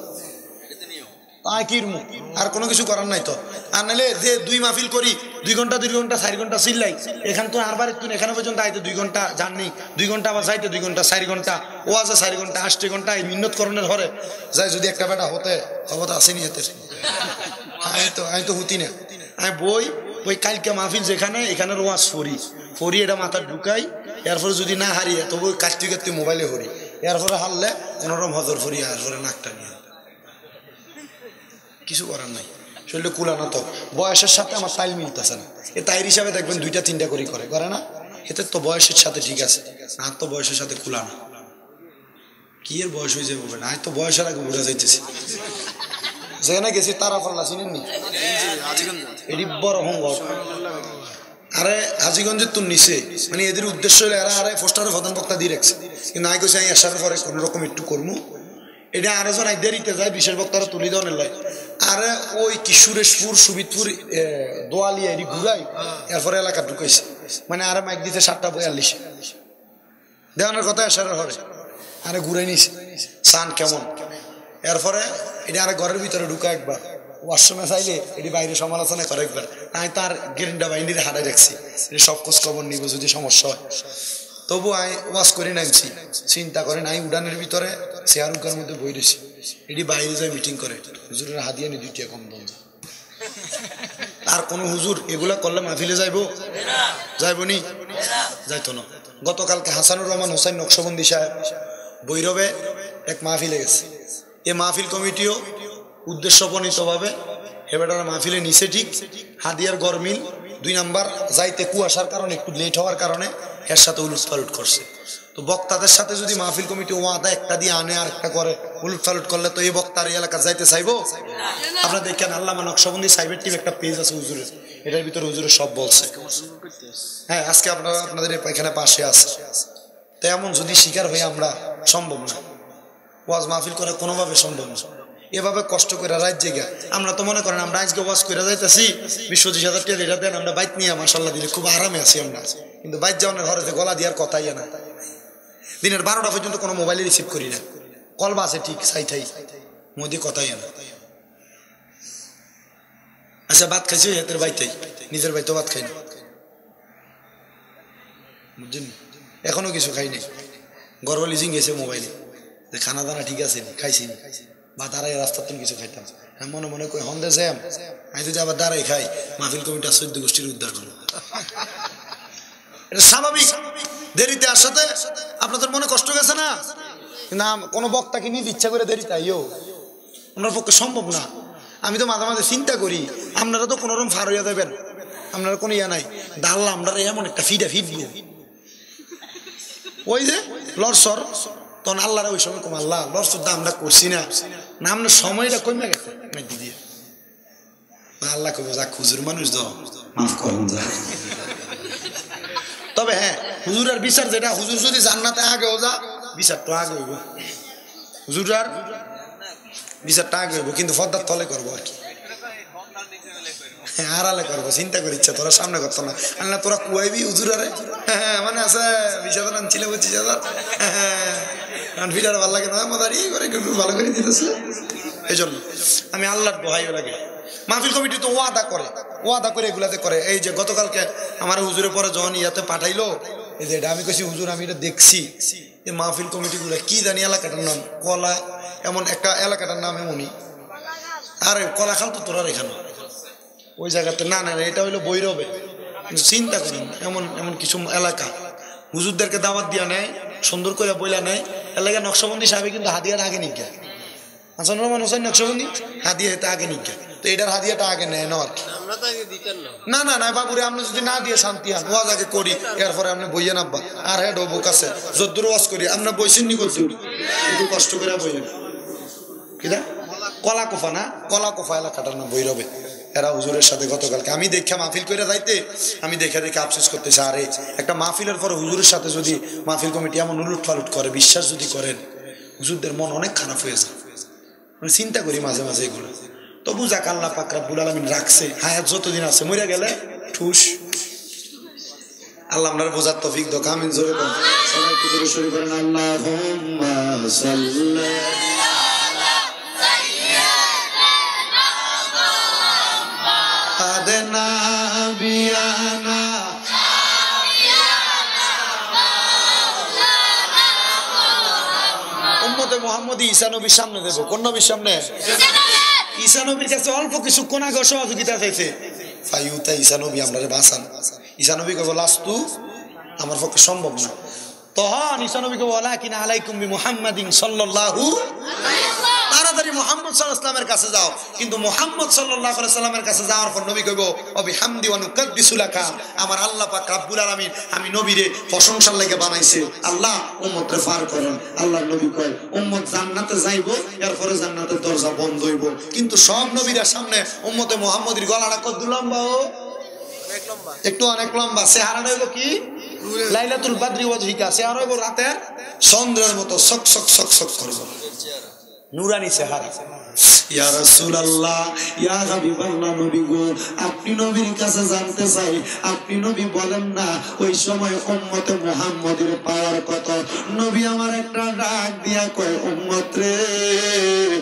আর কোনো কিছু করার নাই তো। আর নাহলে যে 2 মাহফিল করি, 2 ঘন্টা 4 ঘন্টা চিল্লাই, এখান তো আর বাড়ি তুই এখানে পর্যন্ত আইতে 2 ঘন্টা জাননি, 2 ঘন্টা আবার যাইতে 2 ঘন্টা 4 ঘন্টা, ও আছে 4 ঘন্টা 8 ঘন্টা এই মিন্নত করণের ঘরে যাই। যদি একটা বেটা হতে খবর আসেনি হাতে, আমি তো হতি না। আমি বই কালকে মাহফিল যেখানে, এখানে ওয়াজ ফরি এটা মাথা ঢুকাই, এরপরে যদি না হারিয়ে তো বই কাটতে মোবাইলে হরি, এরপরে হারলে কোনোরকম হজর ফরি, এরপরে নাকটা নিয়ে কিছু করার নাই। শরীরে কুলানো তো বয়সের সাথে আমার তাইল মিলতেছে না। এ তাইর হিসাবে দেখবেন 2টা 3টা করে না, এতে তো বয়সের সাথে ঠিক আছে, আর তো বয়সের সাথে কুলানো। কি এর বয়স হয়ে যাবে না? তো বয়সের আগে বোঝা যাইতেছে। যেখানে গেছি তারা ফল্লা চিনেননি, এটি বড় হঙ্গর। আরে হাজিগঞ্জের তোর নিচে, মানে এদের উদ্দেশ্য হলে এরা আরে পোস্টারে প্রধান বক্তা দিয়ে রাখছে, কিন্তু আমি কেছি আমি আসার পরে কোনো রকম একটু করবো। এটা আরেকজন এক দেরিতে যায়, বিশেষ বক্তারা তুলি দেওয়ানের লাই। আরে ওই কি সুরেশপুর, সুবিদপুর, দোয়ালিয়া এটি ঘুরাই, এরপরে এলাকা ঢুকাইছে। মানে আরে মাইক দিতে 7:42 দেওয়ানোর কথা আসার ঘরে, আরে ঘুরাই নিছে সান কেমন। এরপরে এটা আরে ঘরের ভিতরে ঢুকা একবার, ওয়াশরুমে চাইলে এটি বাইরে সমালোচনা করে একবার। আমি তার গেরিন্ডা বাইন্ডিরে হারাই রাখছি, সব খোঁজ খবর নিব যদি সমস্যা হয়। তবু আমি ওয়াজ করে নামছি, চিন্তা করে নাই উড়ানের ভিতরে চেয়ারুকার মধ্যে বই রয়েছি। এটি বাইরে যায় মিটিং করে, হুজুরের হাতিয়া নি 2টা কম বন্ধ। আর কোন হুজুর এগুলা করলে মাহফিলে যাইব নি? যাইতো না। গতকালকে হাসানুর রহমান হোসেন নকশবন্দি সাহেব ভৈরবে এক মাহফিলে গেছে। এ মাহফিল কমিটিও উদ্দেশ্যপ্রণীতভাবে হেবেটার মাহফিলে নিচে ঠিক হাদিয়ার গরমিল 2 নাম্বার যাইতে কুয়াশার কারণে একটু লেট হওয়ার কারণে এর সাথে উলুট পালুট করছে। তো বক্তাদের সাথে যদি মাহফিল কমিটি ওয়াদা একটা দিয়ে আনে আর একটা করে উলুট পালুট করলে তো এই বক্তার এই এলাকা যাইতে চাইবো? আপনারা দেখেন আল্লামা নকশবন্দি সাইবের টিম একটা পেজ আছে হুজুরের, এটার ভিতরে হুজুরের সব বলছে। হ্যাঁ, আজকে আপনাদের এখানে পাশে আছে। তো এমন যদি শিকার হয়ে আমরা সম্ভব না, ওয়াজ মাহফিল করা কোনোভাবে সম্ভব না। এভাবে কষ্ট করে রাত জেগে আমরা তো মনে করেন আমরা আজকে ওয়াজ করে যাইতেছি 20-25 হাজার টাকা এটা দেন, আমরা বাইক নিয়ে মাশাআল্লাহ দিলে খুব আরামে আছি আমরা। কিন্তু বাইক যাওয়ার ঘরে গলা দেওয়ার কথাই না। দিনের 12টা পর্যন্ত কোনো মোবাইলে রিসিভ করি না, কল বাসে ঠিক সাইঠাই মোদি কথাই না। আচ্ছা, ভাত খাইছি ওই হাতের বাইতেই, নিজের বাইতেও ভাত খাই না, বুঝছেন? এখনো কিছু খাই নাই, গর্ব লিজিং গেছে মোবাইলে যে খানা দানা ঠিক আছে খাইছি না, বা দাঁড়াই রাস্তার তুমি কিছু খাইতাম। আমি মনে মনে করি হন্দে জ্যাম, আমি যদি আবার দাঁড়াই খাই মাহফিল কমিটি 14 গোষ্ঠীর উদ্ধার করবো। এটা স্বাভাবিক, দেরিতে আসাতে আপনাদের মনে কষ্ট গেছে না? না, কোনো বক্তাকে নিয়ে ইচ্ছা করে দেরিতে আইও ওনার পক্ষে সম্ভব না। আমি তো মাঝে মাঝে চিন্তা করি আপনারা তো কোনোরকম ফার হইয়া দেবেন, আপনারা কোনো ইয়া নাই, দাঁড়াল আমরা এমন একটা ফিট দিব ওই যে লড়সর, তখন আল্লাহরা ওই সময় কম আল্লাহ লড়সর দা আমরা করছি না, না আপনার সময়টা কমে গেছে দিয়ে আল্লাহ কবে যা খুজুর মানুষ দাও মাফ করেন যায়। তবে হ্যাঁ, হুজুরের বিচার যেটা, হুজুর যদি জান্নাতে আগেও যা বিচারটা আগে হইব, হুজুরার বিচারটা আগে হইব, কিন্তু ফদ্দার তলে করবো আর কি, আড়ালে করবো। চিন্তা করে ইচ্ছা তোরা সামনে করতো না, আল্লাহ তোরা কুয়াইবি হুজুরারে, হ্যাঁ মানে আছে 20,000 আনছিলে 25,000, হ্যাঁ ভিড়ার ভালো লাগে না, মাদারি করে ভালো করে দিতেছে। এই জন্য আমি আল্লাহর দোহাই লাগে। মাহফিল কমিটি তো ওয়াদা করে এগুলাতে করে। এই যে গতকালকে আমার হুজুরের পরে যখন ইয়াতে পাঠাইলো, এই যে এটা আমি কইছি হুজুর আমি এটা দেখছি, এই মাহফিল কমিটিগুলো কি জানি এলাকাটার নাম কলা, এমন একটা এলাকাটার নাম এমনই, আরে কলাখাল তো তোরা এখানে ওই জায়গাতে না, এটা হইলো ভৈরবে। চিন্তা করেন এমন এমন কিছু এলাকা হুজুরদেরকে দাওয়াত দিয়া নেয়, সুন্দর করে বইলা নেয়, এলাকা নকশবন্দি সাহেব কিন্তু হাদিয়ার আগে নিজ্ঞা, হাসানুর রহমান হোসেন নকশবন্দি হাদিয়াতে আগে নিজ্ঞা, তো এটার হাদিয়াটা আগে নেয় না আর কি। না না না বাবুরে, আপনি যদি না দিয়ে শান্তি হন ওয়াজ আগে করি, এরপরে আপনি বইয়েন আব্বা আর হ্যাঁ ডবো কাছে যদ্দুর ওয়াজ করি আমরা বইছেন নি করছি, একটু কষ্ট করে বইয়েন কিনা কলাকোফা না, কলাকোফা এলাকাটার নাম ভৈরবে। এরা হুজুরের সাথে গতকালকে আমি দেখে মাহফিল করে যাইতে আমি দেখে আফসোস করতেছি, আরে একটা মাহফিলের পরে হুজুরের সাথে যদি মাহফিল কমিটি এমন উলুট ফালুট করে, বিশ্বাস যদি করেন হুজুরদের মন অনেক খারাপ হয়ে যায়। মানে চিন্তা করি মাঝে মাঝে এগুলো। তবু যাক আল্লাহ পাক রব্বুল আলামিন রাখছে, হায়াত যতদিন আছে, মরে গেলে ঠুস। আল্লাহ আপনার বোঝার তৌফিক দাও, আমিন জোরে বলেন, সবাই একটু জোরে শুরু করেন আল্লাহুম্মা সাল্লি আদনা বিয়ানা উম্মতে মুহাম্মদী ঈসা নবীর সামনে দেব। কোন নবীর সামনে? ঈসা নবীর কাছে অল্প কিছু কোন আগে সহযোগিতা চাইছে, ফাইউতা ঈসা নবী আমরারে বাঁচান। ঈসা নবী কবে লাস্তু আমার পক্ষে সম্ভব না, তখন ঈসা নবী কবে ওয়ালাকিন আলাইকুম বিমুহাম্মাদিন সাল্লাল্লাহু আলাইহি ওয়াসাল্লাম, তাড়াতাড়ি মুহাম্মদ সাল্লাল্লাহু আলাইহি ওয়াসাল্লামের কাছে যাও। কিন্তু মুহাম্মদ সাল্লাল্লাহু আলাইহি ওয়াসাল্লামের কাছে যাওয়ার পর নবী কইবো অবিহামদি ওয়া নুকাদ্দিসু লাকা, আমার আল্লাহ পাক রব্বুল আলামিন আমি নবীরে প্রশংসার লাগি বানাইছে, আল্লাহ উম্মতরে পার করেন। আল্লাহর নবী কয় উম্মত জান্নাতে যাইবো, এরপরে জান্নাতের দরজা বন্ধ হইব, কিন্তু সব নবীরা সামনে উম্মতে মুহাম্মদীর গলাটা কত লম্বা, ও একটু অনেক লম্বা। চেহারাটা হইব কি লাইলাতুল বাদরি ওয়াজহিকা, চেহারা হইব রাতের চন্দ্রের মতো সক সক সক সক করব, নুরানি চেহারা। ইয়া রাসূলুল্লাহ, ইয়া হাবিবাল্লাহ, নবী গো আপনি নবীর কাছে জানতে চাই, আপনি নবী বলেন না ওই সময় উম্মতে মুহাম্মদের পাওয়ার কত? নবী আমার একটা ডাক দিয়া কয় উম্মত রে,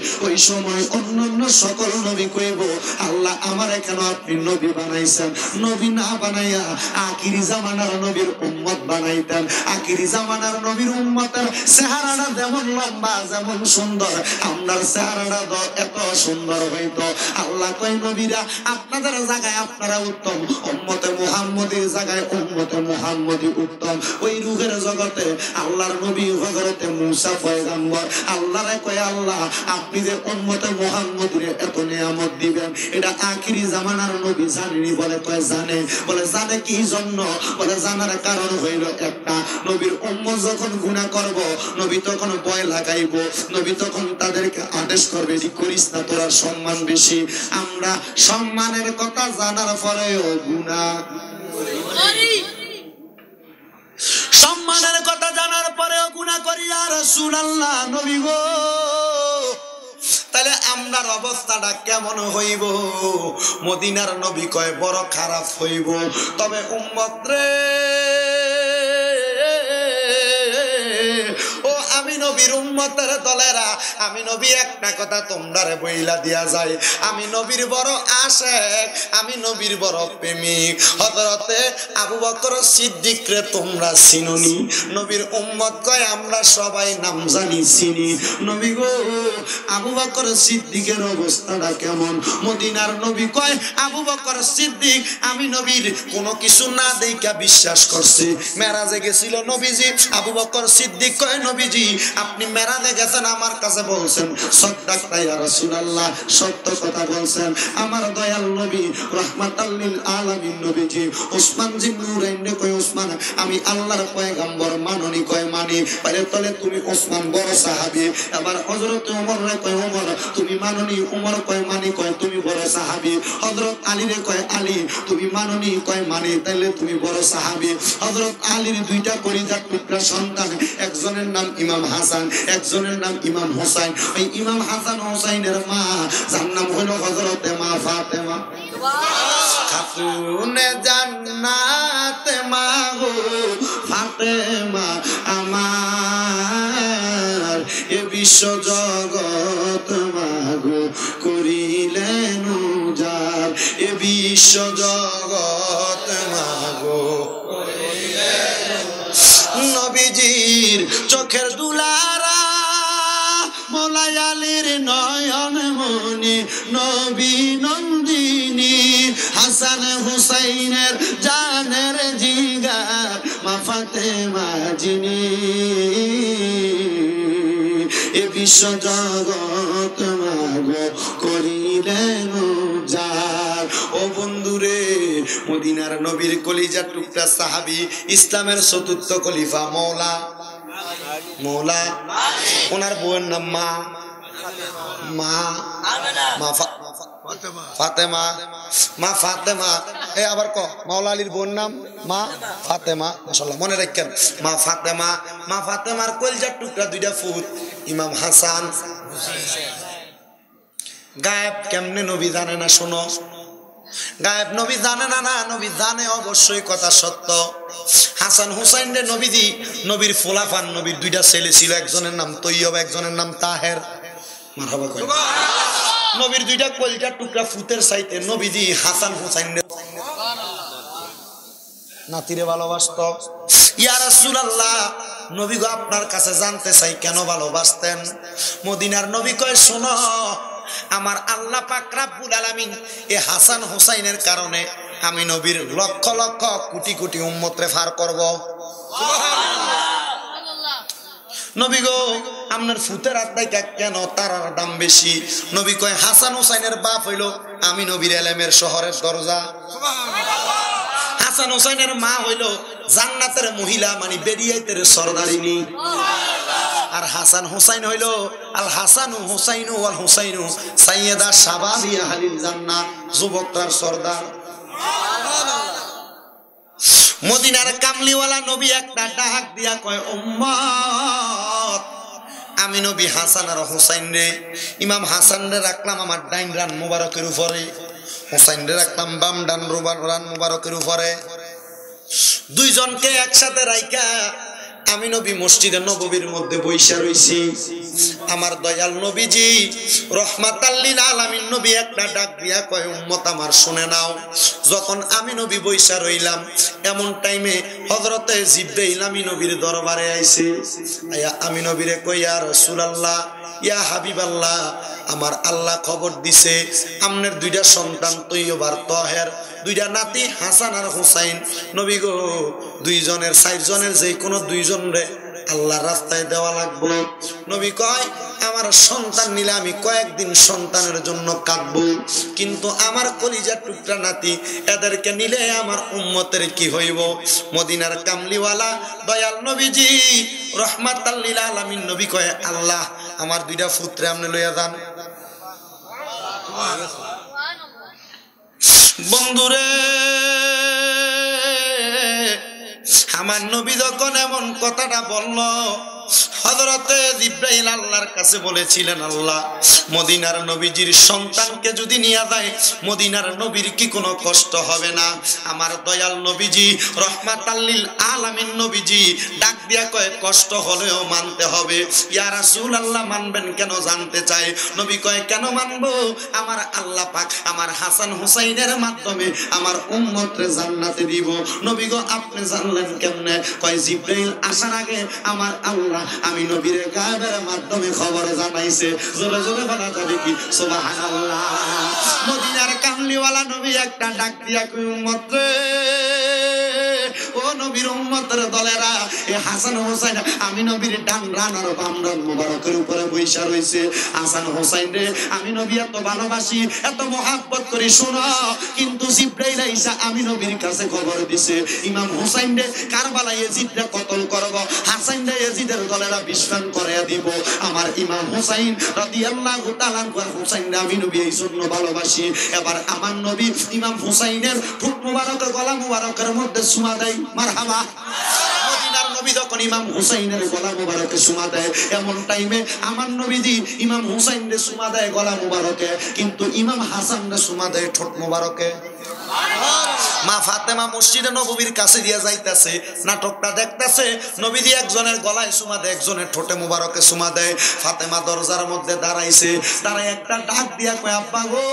ওই সময় অন্যান্য সকল নবী কইব আল্লাহ আমারে কেন আপনি নবী বানাইছেন? নবী না বানাইয়া আখিরি জামানার নবীর উম্মত বানাইতেন। আখিরি জামানার নবীর উম্মতের চেহারাটা যেমন লম্বা যেমন সুন্দর, আপনার চেহারাটা এত সুন্দর হইতো। আল্লাহ কয় নবীরা আপনাদের জায়গায় আপনারা উত্তম, উম্মতে মুহাম্মদের জায়গায় উম্মতে মুহাম্মদি উত্তম। ওই রূহের জগতে আল্লাহর নবী হযরতে মুসা পয়গম্বর আল্লাহরে কয় আল্লাহ আপনি যে উম্মতে মুহাম্মদের এত নিয়ামত দিবেন এটা আখিরি জামানার নবী জানেনি? বলে কয় জানে। বলে জানে কি জন্য? বলে জানার কারণ হইল একটা, নবীর উম্মত যখন গুনাহ করব নবী তখন ভয় লাগাইব, নবী তখন তাদেরকে আদেশ করবে এটি করিস না, তোরা সম্মান বেশি। আমরা সম্মানের কথা জানার পরেও গুনাহ করি, সম্মানের কথা জানার পরেও গুনাহ করি। ইয়া রাসূলুল্লাহ, নবী গো তাহলে আমরার অবস্থাটা কেমন হইব? মদিনার নবী কয় বড় খারাপ হইব। তবে উম্মত রে, ও আমি নবীর উম্মতের দলেরা, আমি নবী একটা কথা তোমরারে বইলা দিয়া যায়, আমি নবীর বড় আশেক, আমি নবীর বড় প্রেমিক। হযরতে আবু বকর সিদ্দিক রে তোমরা চিনুনি? নবীর উম্মত কয় আমরা সবাই নাম জানি চিনি। নবী গো আবু বকর সিদ্দিকের অবস্থাটা কেমন? মদিনার নবী কয় আবু বকর সিদ্দিক আমি নবীর কোনো কিছু না দেখা বিশ্বাস করছে। মেরাজে গেছিল নবীজি, আবু বকর সিদ্দিক কয় নবীজি আপনি মেরাজে গেছেন, আমার কাছে বলছেন সাদাকতা ইয়া রাসূলুল্লাহ, সত্য কথা বলছেন। আমার দয়াল নবী রাহমাতাল লিল আলামিন নবীজি ওসমান জিন নূরাইন কয় ওসমান আমি আল্লাহর পয়গম্বর মাননি? কয় মানি। বলে তলে তুমি ওসমান বড় সাহাবী। আবার হযরত ওমর রে কয় ওমর তুমি মাননি? ওমর কয় মানি। কয় তুমি বড় সাহাবী। হযরত আলী রে কয় আলী তুমি মাননি? কয় মানি। তাইলে তুমি বড় সাহাবী। হযরত আলীর দুইটা কলিজার টুকরা সন্তান, একজনের নাম ইমাম হাসান, একজনের নাম ইমাম হোসাইন। ওই ইমাম হাসান হোসাইনের মা যার নাম হলো হযরতে মা ফাতেমা, খাতুনে জান্নাত মা গো ফাতেমা আমার, এ বিশ্ব জগৎ মা গো করিলেন উজাড়, এ বিশ্ব জগৎ মা গো নবীজির চোখের দুলারা মোলাই আলীর নয়ন মনি, নবী নন্দিনী হাসান হুসাইনের জানের জিগার মা ফাতেমা যিনি, এ বিশ্ব জগৎ মাগো করিলেন উজাড়। ও বন্ধুরে, মদিনার নবীর কলিজার টুকরা সাহাবী, ইসলামের চতুর্থ খলিফা মওলা মওলা ওনার বউয়ের নাম মা মা মা ফাতেমা, মা ফাতেমা। এ আবার ক মাওলা আলীর বোন নাম মা ফাতেমা, মাশাআল্লাহ মনে রাখেন মা ফাতেমা। মা ফাতেমার কলিজার টুকরা দুইটা ফুট ইমাম হাসান। গায়েব কেমনে নবী জানে না? শোনো, গায়েব নবী জানে না, না নবী জানে অবশ্যই, কথা সত্য। হাসান হুসাইন রে নবীজি নবীর ফুলাফান, নবীর দুইটা ছেলে ছিল, একজনের নাম তৈয়ব, একজনের নাম তাহের। মারহাবা কই। নবীর দুইটা কলিজার টুকরা ফুতের চাইতে নবীজি হাসান হুসাইন রে নাতিরে ভালোবাসতো। ইয়া রাসূলুল্লাহ, নবী গো আপনার কাছে জানতে চাই কেন ভালোবাসতেন? মদিনার নবী কয় শোনো, আমার আল্লাহ পাক রব্বুল আলামিন এই হাসান হুসাইনের কারণে আমি নবীর লক্ষ লক্ষ কোটি কোটি উম্মতরে ফার করব। নবী গো আপনার ফুতের আত্মায় কেন তারার দাম বেশি? নবী কয় হাসান হুসাইনের বাপ হইল আমি নবীর এলেমের শহরের দরজা, হাসান হুসাইনের মা হইল জান্নাতের মহিলা, মানে বেরিয়াইতের সরদারিনী। আর হাসান হুসাইন হইল আল হাসানু হুসাইনু ওয়াল হুসাইনু সাইয়্যিদা শাবাবি আহলিল জান্নাহ, যুবকদের সরদার। মদিনার কামলিওয়ালা নবী একটা ডাক দিয়া কয় উম্মত, আমি নবী হাসান আর হুসাইন রে, ইমাম হাসান রে রাখলাম আমার ডাইন রান মুবারকের উপরে, হুসাইন রে রাখলাম বাম ডান রান মুবারকের উপরে। দুইজনকে একসাথে রাইখা আমি নবী মসজিদে নববীর মধ্যে বইসা রইছি, আমার দয়াল নবীজি রহমাতাল লিল আলামিন নবী একটা ডাক দিয়া কয়, উম্মত আমার শুনে নাও। যখন আমি নবী বইসা রইলাম, এমন টাইমে হযরতে জিবরাইল আমি নবীর দরবারে আইছে। আমি নবীরে কই, ইয়া রাসূলুল্লাহ, ইয়া হাবিবাল্লাহ, আমার আল্লাহ খবর দিছে আমনের দুইটা সন্তান তৈয়বার তাহের, দুইটা নাতি হাসান আর হুসাইন। নবী গো, দুইজনের 4 জনের যে কোনো 2 জন রে আল্লাহর রাস্তায় দেওয়া লাগবে। নবী কয়, আমার সন্তান নিলে আমি কয়েকদিন সন্তানের জন্য কাঁদবো, কিন্তু আমার কলিজার টুকরা নাতি এদেরকে নিলে আমার উম্মতের কি হইব? মদিনার কামলিওয়ালা দয়াল নবীজি রহমাতাল লিল আলামিন নবী কয়, আল্লাহ আমার 2টা পুত্রে আপনি লইয়া যান। বন্ধুরে, আমার নবী যখন এমন কথাটা বলল, হযরতে জিবরাইল আল্লাহর কাছে বলেছিলেন, আল্লাহ মদিনার নবীজির সন্তানকে যদি নিয়ে যায়, মদিনার নবীর কি কোনো কষ্ট হবে না? আমার দয়াল নবীজি রহমাতাল লিল আলামিন নবীজি ডাক দিয়া কয়, কষ্ট হলেও মানতে হবে। ইয়া রাসূলুল্লাহ, মানবেন কেন জানতে চাই। নবী কয়, কেন মানবো? আমার আল্লাহ পাক আমার হাসান হুসাইনের মাধ্যমে আমার উম্মতরে জান্নাতে দিব। নবী গো, আপনি জানলেন কেমনে? কয়, জিবরাইল আসার আগে আমার আল্লাহ আমি নবীর গায়েবের মাধ্যমে খবর জানাইছে। জোরে জোরে বলা যাবে কি সুবহানাল্লাহ। মদিনার কামলিওয়ালা নবী একটা ডাক দিয়া কই, উম্মত রে, ও নবীর উম্মতের দলেরা, এই হাসান হোসেন আমি নবীর ডান রান আর বাম রান মুবারকের উপরে বইসা রইছে। হাসান হোসেন রে আমি নবী এত ভালোবাসি, এত মহব্বত করি, শোনো। কিন্তু জিবরাইল আইসা আমি নবীর কাছে খবর দিছে, ইমাম হোসেন রে কারবালায় ইয়াজিদরে কতল করব, হাসান রে ইয়াজিদের দলেরা বিস্ফান করাইয়া দিব। আমার ইমাম হোসেন রাদিয়াল্লাহু তাআলা হোসেন রে আমি নবী এই জন্য ভালোবাসি। এবার আমার নবী ইমাম হোসেনের ঠোঁট মুবারকের গলা মুবারকের মধ্যে সুমা দেয়। মারহাবা। মদিনার নবী যখন ইমাম হুসাইনের গলা মুবারকে সুমা দেয়, এমন টাইমে আমার নবীজি ইমাম হুসাইনরে সুমা দেয় গলা মুবারকে, কিন্তু ইমাম হাসানরে সুমা দেয় ঠোঁট মুবারকে। মা ফাতেমা মসজিদে নববীর কাছে দিয়া যাইতেছে, নাটকটা দেখতেছে। নবীজি একজনের গলায় সুমা দেয়, একজনের ঠোঁটে মুবারকে সুমা দেয়। ফাতেমা দরজার মধ্যে দাঁড়াইছে, দাঁড়ায় একটা ডাক দিয়া কয়, আব্বা গো,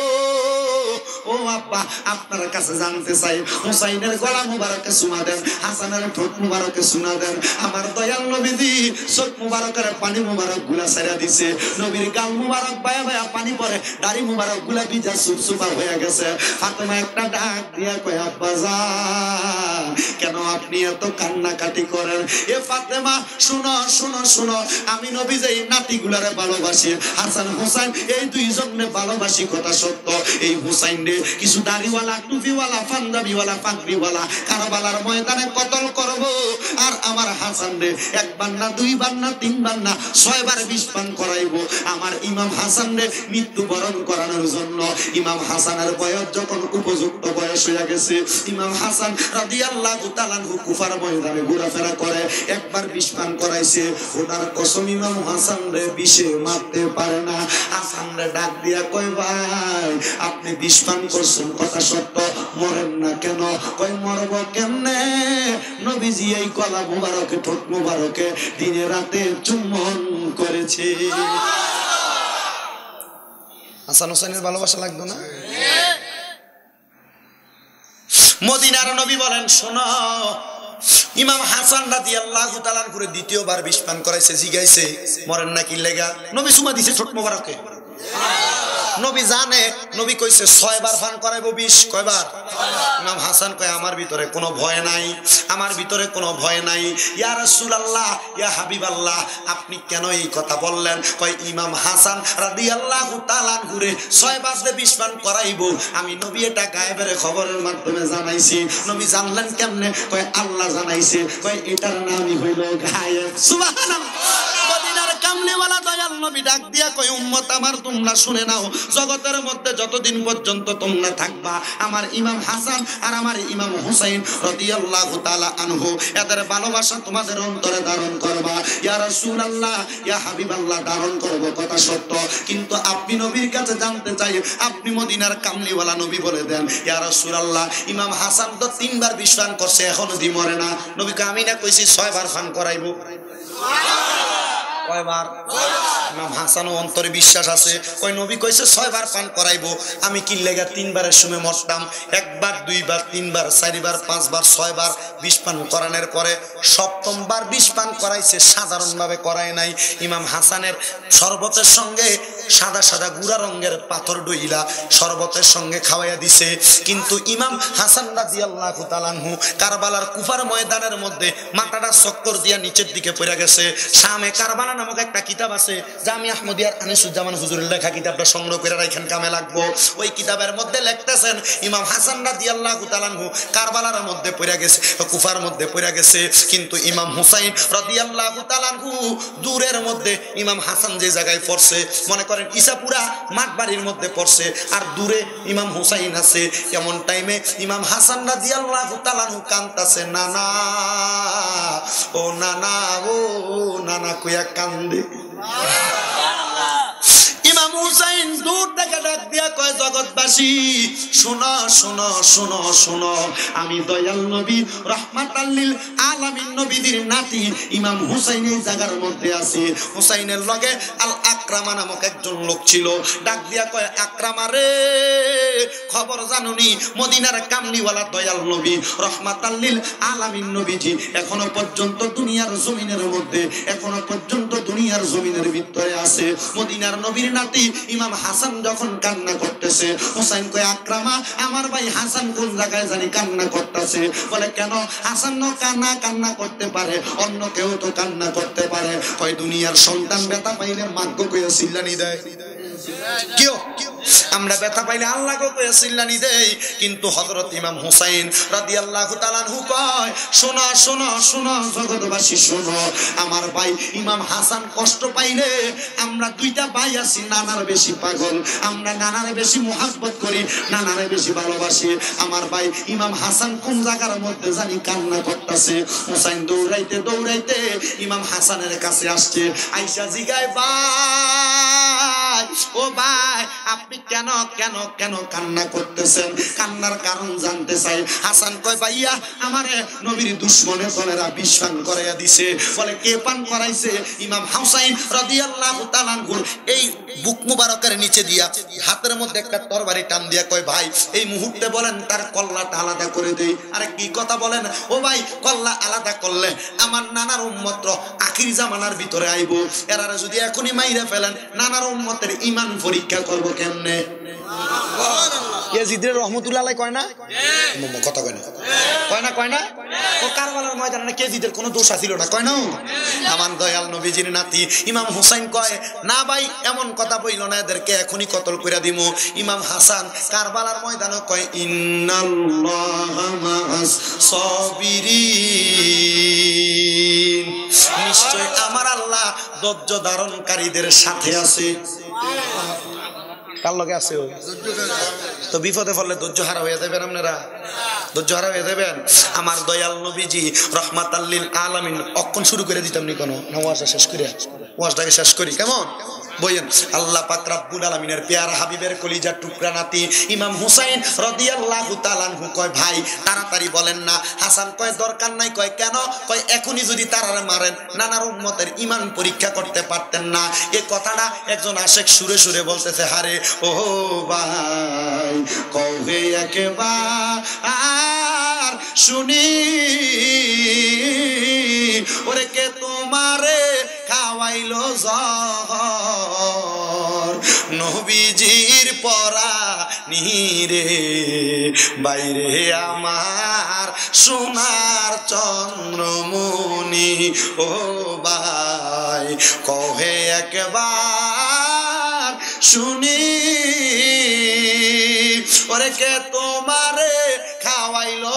ও আব্বা, আপনার কাছে জানতে চাই, হুসাইনের গলা মুবারকে সুমা দেন, হাসানের ঠোঁট মুবারকে সুমা দেন। আমার দয়াল নবীজি চোখ মুবারকের পানি মুবারক গুলা ছেড়ে দিছে, নবীর গাল মুবারক বায়া বায়া পানি পড়ে, দাড়ি মুবারক গুলা ভিজা সুপসুপা হয়ে গেছে। ফাতেমা একটা ডাক দিয়া কয়, আব্বা যান, কেন আপনি এত কান্নাকাটি করেন? এ ফাতেমা, শুনো শুনো শুনো, আমি নবী যে এই নাতিগুলারে ভালোবাসি, হাসান হুসাইন এই 2 জনকে ভালোবাসি, কথা সত্য। এই হুসাইন রে কিছু দাড়িওয়ালা, টুপিওয়ালা, পাঞ্জাবিওয়ালা, পাগড়িওয়ালা কারবালার ময়দানে কতল করব, আর আমার হাসান রে 1 বার না 2 বার না 3 বার না 6 বার বিস্ফান করাইব। আমার ইমাম হাসান রে মৃত্যুবরণ করানোর জন্য। ইমাম হাসানের বয়স যখন উপযুক্ত বয়স হয়ে গেছে, ইমাম হাসান রাদিয়াল্লাহু তাআলা কুফার ময়দানে ঘোরাফেরা করে, 1 বার বিস্ফান করাইছে। ওনার কসম, ইমাম হাসান রে বিষে মারতে পারে না। হাসান রে ডাক দিয়া কয়, ভাই আপনি বিস্ফান করছেন, কথা সত্য, মরেন না কেন? কয়, মরব কেমনে? নবীজি এই গলা মুবারকে ঠোঁট মুবারকে দিনে রাতে চুম্বন করেছে। হাসান হোসেনের ভালোবাসা লাগতো না? মদিনার নবী বলেন, শোনো, ইমাম হাসান রাদিয়াল্লাহু তাআলা করে 2য় বার বিস্ফান করাইছে। জিগাইছে, মরেন নাকি লেগা? নবী সুমা দিছে ঠোঁট মুবারকে। নবী জানে, নবী কইছে 6 বার ফান করাইবো, 20 কয়বার? ইমাম হাসান কয়, আমার ভিতরে কোনো ভয় নাই, আমার ভিতরে কোনো ভয় নাই। ইয়া রাসূলুল্লাহ, ইয়া হাবিবাল্লাহ, আপনি কেন এই কথা বললেন? কয়, ইমাম হাসান রাদিয়াল্লাহু তাআলা ঘুরে 6 বার যে বিস্ফান করাইবো, আমি নবী এটা গায়েবের খবরের মাধ্যমে জানাইছি। নবী জানলেন কেমনে? কয়, আল্লাহ জানাইছে। কয়, এটার নামই হইল গায়েব। সুবহানাল্লাহ। মদিনার কামলিওয়ালা দয়াল নবী ডাক দিয়া কয় উম্মত আমার তোমরা শুনে নাও জগতের মধ্যে যতদিন পর্যন্ত তোমরা থাকবা আমার ইমাম হাসান আর আমার ইমাম হুসাইন রাদিয়াল্লাহু তাআলা আনহু এদের ভালোবাসা তোমাদের অন্তরে ধারণ করবা ইয়া রাসূলুল্লাহ ইয়া হাবিবাল্লাহ ধারণ করব কথা সত্য কিন্তু আপনি নবীর কাছে জানতে চাই আপনি মদিনার কামলিওয়ালা নবী বলে দেন ইয়া রাসূলুল্লাহ ইমাম হাসান তো 3 বার বিষ পান করছে এখনো দি মরে না নবীকে আমি না কইছি 6 বার পান করাইবো কয়বার ইমাম হাসান অন্তরে বিশ্বাস আছে ওই নবী কইছে 6 বার পান করাইবো আমি কি লাগা 3 বারের সময় মরতাম 1 বার 2 বার 3 বার 4 বার 5 বার 6 বার 20 পান করানোর পরে সপ্তম বার 20 পান করাইছে সাধারণভাবে করায় নাই ইমাম হাসানের শরবতের সঙ্গে সাদা সাদা গুড়া রঙের পাথর ডইলা শরবতের সঙ্গে খাওয়াইয়া দিছে কিন্তু ইমাম হাসান রাদিয়াল্লাহু তাআলা আনহু কারবালার কুফার ময়দানের মধ্যে মাথাটা চক্কর দিয়া নিচের দিকে পড়ে গেছে শামে কারবালা নামক একটা কিতাব আছে জামি আহমদিয়ার আনিসুজ্জামান হুজুরের লেখা কিতাবটা সংগ্রহ করে রাখেন কামে লাগবো ওই কিতাবের মধ্যে লিখতেছেন ইমাম হাসান রাদিয়াল্লাহু তাআলা আনহু কারবালার মধ্যে পড়ে গেছে কুফার মধ্যে পড়ে গেছে কিন্তু ইমাম হুসাইন রাদিয়াল্লাহু তাআলা আনহু দূরের মধ্যে ইমাম হাসান যে জায়গায় পড়ছে মনে করেন ইসাপুরা মাঠবাড়ির মধ্যে পড়ছে আর দূরে ইমাম হুসাইন আছে এমন টাইমে ইমাম হাসান রাদিয়াল্লাহু তাআলা আনহু কাঁদতেছে নানা ও নানা ও নানা কইয়া কান্দে ইমাম হুসাইন দূর থেকে ডাক দিয়া কয় জগৎবাসী শোনো শোনো শোনো শোনো আমি দয়াল নবী রাহমাতাল লিল আলামিন নবীদের নাতি ইমাম হুসাইন এই জায়গার মধ্যে আছে হুসাইনের লগে আল আকরামা নামক একজন লোক ছিল ডাক দিয়া কয় আকরামা রে খবর জানুনি মদিনার কামলিওয়ালা দয়াল নবী রাহমাতাল লিল আলামিন নবীজি এখনো পর্যন্ত দুনিয়ার জমিনের মধ্যে এখনো পর্যন্ত দুনিয়ার জমিনের ভিতরে আছে মদিনার নবীর নাতি ইমাম হাসান যখন কান্না করতেছে হুসাইন কয় আকরামা আমার ভাই হাসান কোন জায়গায় জানি কান্না করতেছে বলে কেন হাসান কান্না করতে পারে অন্য কেউ তো কান্না করতে পারে কয় দুনিয়ার সন্তান ব্যথা পাইলে মাগ্য কইয়া চিল্লানি দেয় কেউ আমরা ব্যথা পাইলে আল্লাহকে কইয়া চিল্লানি দেই কিন্তু হযরত ইমাম হুসাইন রাদিয়াল্লাহু তাআলা আনহু কয় শোনো শোনো শোনো জগৎবাসী শোনো আমার ভাই ইমাম হাসান কষ্ট পাইলে আমরা দুইটা ভাই আছি নানার বেশি পাগল আমরা নানারে বেশি মুহাব্বত করি নানারে বেশি ভালোবাসি আমার ভাই ইমাম হাসান কোন জায়গার মধ্যে জানি কান্না করতেছে হুসাইন দৌড়াইতে দৌড়াইতে ইমাম হাসানের কাছে আসছে আয়েশা জিগায় ভাই ও ভাই আপনি কেন কেন কেন কান্না করতেছেন কান্নার কারণ জানতে চাই হাসান কয় ভাইয়া আমারে নবীর দুশমনে দলেরা বিষ পান করাইয়া দিছে বলে কে পান করাইছে ইমাম হুসাইন রাদিয়াল্লাহু তাআলা আনহু এই বুক মুবারকের নিচে দিয়া হাতের মধ্যে একটা তরবারি টান দিয়া কয় ভাই এই মুহূর্তে বলেন তার কল্লাটা আলাদা করে দেই আরে কি কথা বলেন ও ভাই কল্লা আলাদা করলে আমার নানার উম্মত আখির জামানার ভিতরে আইবো এরা যদি এখনই মাইরা ফেলেন নানার উম্মতের ঈমান পরীক্ষা করব কেমনে ইয়াজিদের রহমাতুল্লাহ আলাইহি কয় না কথা কয় না ও কারবালার ময়দানে ইয়াজিদের কোনো দোষ ছিল না কয় না আমার দয়াল নবীজির নাতি ইমাম হুসাইন কয় না ভাই এমন কথা বইল না এদেরকে এখনই কতল কইরা দিমু ইমাম হাসান কারবালার ময়দানে কয় ইন্নাল্লাহা মাআস সাবিরিন নিশ্চয় আমার আল্লাহ ধৈর্য ধারণকারীদের সাথে আছে কার লগে আছে তো বিপদে পড়লে ধৈর্য হারা হয়ে যাবেন আপনারা ধৈর্য হারা হয়ে যাবেন আমার দয়াল নবীজি রাহমাতাল লিল আলামিন অক্ষণ শুরু করে দিতাম নি কোনো ওয়াজটা শেষ করে ওয়াজটাকে শেষ করি কেমন বলেন আল্লাহ পাক রব্বুল আলামিনের পেয়ারা হাবিবের কলিজার টুকরা নাতি ইমাম হুসাইন রাদিয়াল্লাহু তাআলা আনহু কয় ভাই তাড়াতাড়ি বলেন না হাসান কয় দরকার নাই কয় কেন কয় এখনি যদি তারারে মারেন নানার উম্মতের ঈমান পরীক্ষা করতে পারতেন না এই কথাটা একজন আশিক সুরে সুরে বলতেছে হারে ও ভাই কবে একবার শুনি ওরে কে তোমারে খাওয়াইলো জহর নবীজির পরা নিরে বাইরে আমার সোনার চন্দ্রমণি ও ভাই কহে একবার শুনি ওরে কে তোমারে খাওয়াইলো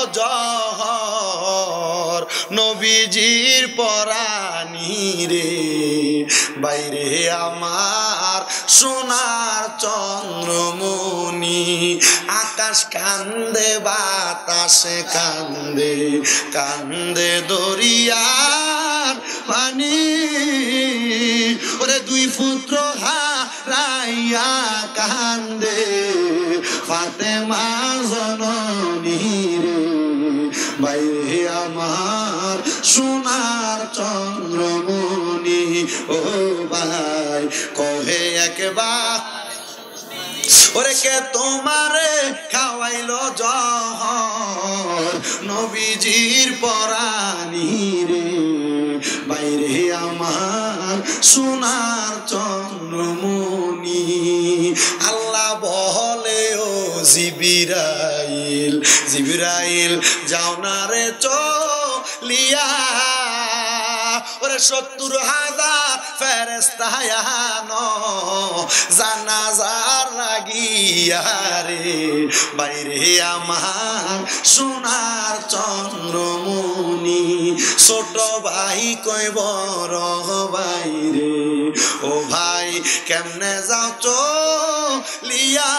জহর নবীজির পরানি রে বাইরে আমার সোনার চন্দ্রমণি আকাশ কান্দে বাতাসে কান্দে কান্দে দরিয়ার পানি ওরে দুই পুত্র হারাইয়া কান্দে ফাতেমা জননী রে বাইরে আমার সোনার চন্দ্রমণি ও ভাই কহে একবার ওরে কে তোমারে খাওয়াইলো জহর নবীজির পরানি রে বাইরে আমার সোনার চন্দ্রমণি আল্লাহ বলে ও জিবরাইল জিবরাইল যাও না রে চলিয়া ওরে ৭০,০০০ ফেরেশতা আনো জানাজার লাগিয়া রে বাইরে আমার সোনার চন্দ্রমণি ছোট ভাই কই বড় ভাই রে ও ভাই কেমনে যাও চলিয়া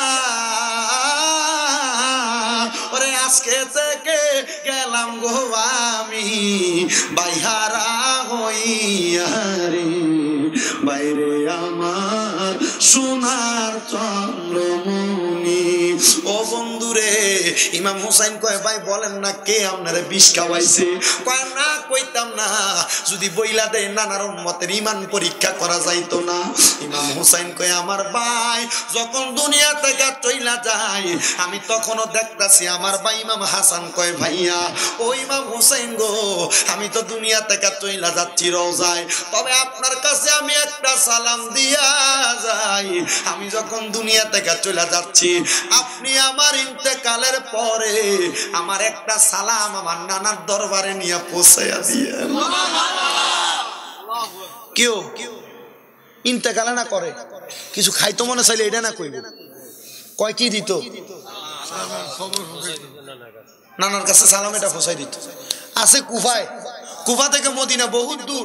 ওরে আজকে থেকে গেলাম গো আমি বাইহারা হইয়া রে বাইরে আমার সোনার চন্দ্রমণি ও বন্ধুরে ইমাম হুসাইন কয় ভাই বলেন না কে আপনারে বিষ খাওয়াইছে কয় না কইতাম না যদি বইলা দেয় নানার উম্মতের ঈমান পরীক্ষা করা যাইতো না ইমাম হুসাইন কয় আমার ভাই যখন দুনিয়া থেকে চইলা যায় আমি তখনও দেখতাছি আমার ভাই ইমাম হাসান কয় ভাইয়া ও ইমাম হুসাইন গো আমি তো দুনিয়া থেকে চইলা যাচ্ছি রওজায় তবে আপনার কাছে আমি একটা সালাম দিয়া যাই আমি যখন দুনিয়া থেকে চলে যাচ্ছি আপনি আমার ইন্তেকালের পরে আমার একটা সালাম আমার নানার দরবারে নিয়ে পৌঁছাইয়া দিয়েন কেউ ইন্তেকালে না করে কিছু খাইতো মনে চাইলে এটা না কইব কয় কি দিত নানার কাছে সালাম এটা পৌঁছাই দিত আছে কুফায় কুফা থেকে মদিনা বহুত দূর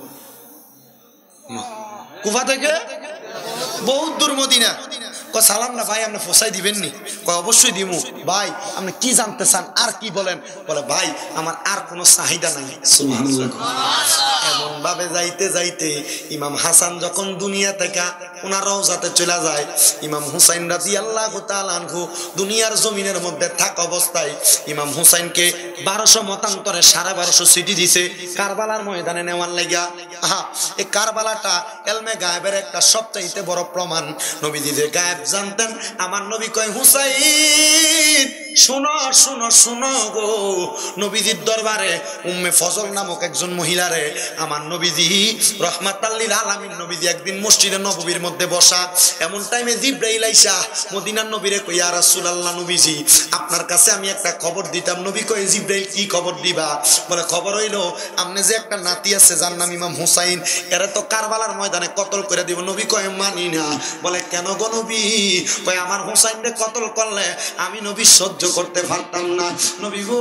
কুফা থেকে বহুত দূর মদিনা কয় সালাম না ভাই আপনি ফসাই দিবেন নি কয় অবশ্যই দিমু ভাই আপনি কি জানতে চান আর কি বলেন বলে ভাই আমার আর কোনো চাহিদা নাই সুবহানাল্লাহ এমন ভাবে যাইতে যাইতে ইমাম হাসান যখন দুনিয়া থেকে ওনার রওজাতে চলে যায় ইমাম হুসাইন রাদিয়াল্লাহু তাআলা আনহু দুনিয়ার জমিনের মধ্যে থাকা অবস্থায় ইমাম হুসাইনকে 1200 মতান্তরে 1250 সিটি দিছে কারবালার ময়দানে নেওয়ার লাগা এই কারবালাটা এলমে গায়েবের একটা সবচাইতে বড় প্রমাণ নবীজি যে গায়েব জানতেন আমার নবী কয় হুসাইন শুনো শুনো শুনো গো নবীজির দরবারে উম্মে ফজল নামক একজন মহিলারে আমার নবীজি রহমাতাল লিল আলামিন নবীজি একদিন মসজিদে নববীর মধ্যে বসা এমন টাইমে জিবরাইল আইসা মদিনার নবীরে কই ইয়া রাসূলুল্লাহ নবীজি আপনার কাছে আমি একটা খবর দিতাম নবী কয় জিবরাইল কি খবর দিবা বলে খবর হইলো আপনি যে একটা নাতি আছে যার নাম ইমাম হুসাইন এরা তো কারবালার ময়দানে কতল করে দিব নবী কয় মানি না বলে কেন গো নবী কয় আমার হুসাইনকে কতল করলে আমি নবী সহ্য করতে পারতাম না নবী গো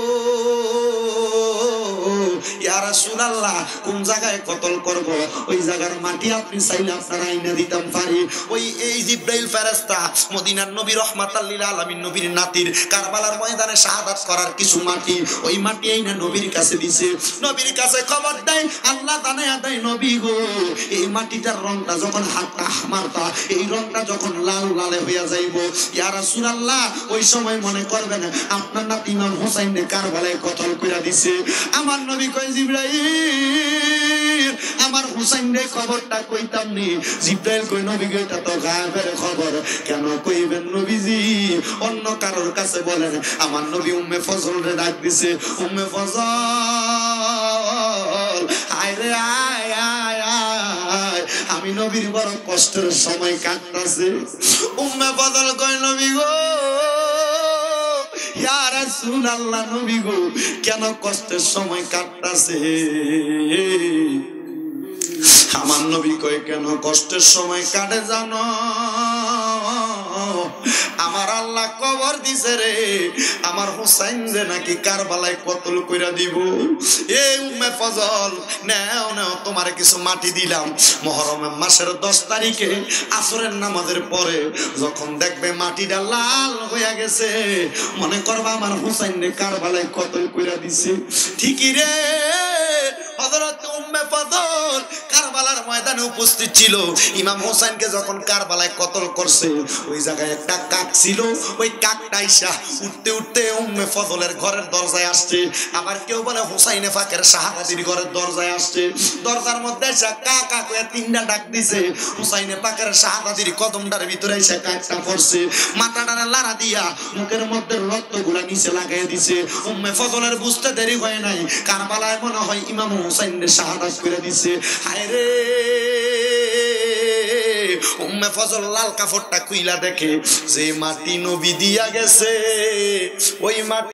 ইয়া রাসূলুল্লাহ কোন জায়গায় কতল করব ওই জায়গার মাটি আপনি চাইলে আপনার আইনা দিতাম পারি ওই এই জিবরাইল ফেরেশতা মদিনার নবী রহমাতাল লিল আলামিন নবীর নাতির কারবালার ময়দানে শাহাদাত করার কিছু মাটি ওই মাটি আইনা নবীর কাছে দিছে নবীর কাছে খবর দেয় আল্লাহ জানায়া দেয় নবী গো এই মাটিটার রংটা যখন হাতটা আমারটা এই রংটা যখন লাল লালে হইয়া যাইব ইয়া রাসূলুল্লাহ ওই সময় মনে করবেন আপনার নাতি ইমাম হুসাইনকে কারবালায় কতল কইরা দিছে আমার নবী কয় জিবরাইল আমার হুসাইনের খবরটা কইতাম নি জিবরাইল কই নবী গো এটা তো গায়েবের খবর কেন কইবেন নবীজি অন্য কারোর কাছে বলেন আমার নবী উম্মে ফজলরে ডাক দিছে উম্মে ফজল আয় রে আয় আয় আয় আমি নবীর বড় কষ্টের সময় কাটতাছে উম্মে ফজল কয় নবী গো ইয়া রাসূলুল্লাহ নবী গো কেন কষ্টের সময় কাটতাছে আমার নবী কয় কেন কষ্টের সময় কাটে জানো আমার আল্লাহ খবর দিছে রে আমার হুসাইন রে নাকি কারবালায় কতল কইরা দিব। এ উম্মে ফজল নাও নাও তোমারে কিছু মাটি দিলাম। মুহররম মাসের 10 তারিখে আসরের নামাজের পরে যখন দেখবে মাটিটা লাল হয়ে গেছে, মনে করবা আমার হুসাইন রে কারবালায় কতল কইরা দিছে। ঠিকই রে, হযরত উম্মে ফজল কারবালার ময়দানে উপস্থিত ছিল। ইমাম হোসেনকে যখন কারবালায় কতল করছে, ওই জায়গায় একটা কাক ছিল। ওই কাকটা আইসা উঠতে উঠতে উম্মে ফজলের ঘরের দরজায় আসছে। আবার কেউ বলে হুসাইনে ফাকের শাহাদাতির ঘরের দরজায় আসছে। দরজার মধ্যে এসে কা কা কয়ে 3টা ডাক দিছে। হুসাইনে পাকের শাহাদাতির কদমটার ভিতরে এসে কাকটা পড়ছে, মাথাটা লাড়া দিয়া মুখের মধ্যে রক্তগুলা নিচে লাগাই দিছে। উম্মে ফজলের বুঝতে দেরি হয় নাই, কারবালায় মনে হয় ইমাম হুসাইনের শাহাদাত করে দিছে। হায় রে, উম্মে ফজল লাল কাপড়টা খুইলা দেখে যে মাটি নবী দিয়া গেছে, ওই মাটি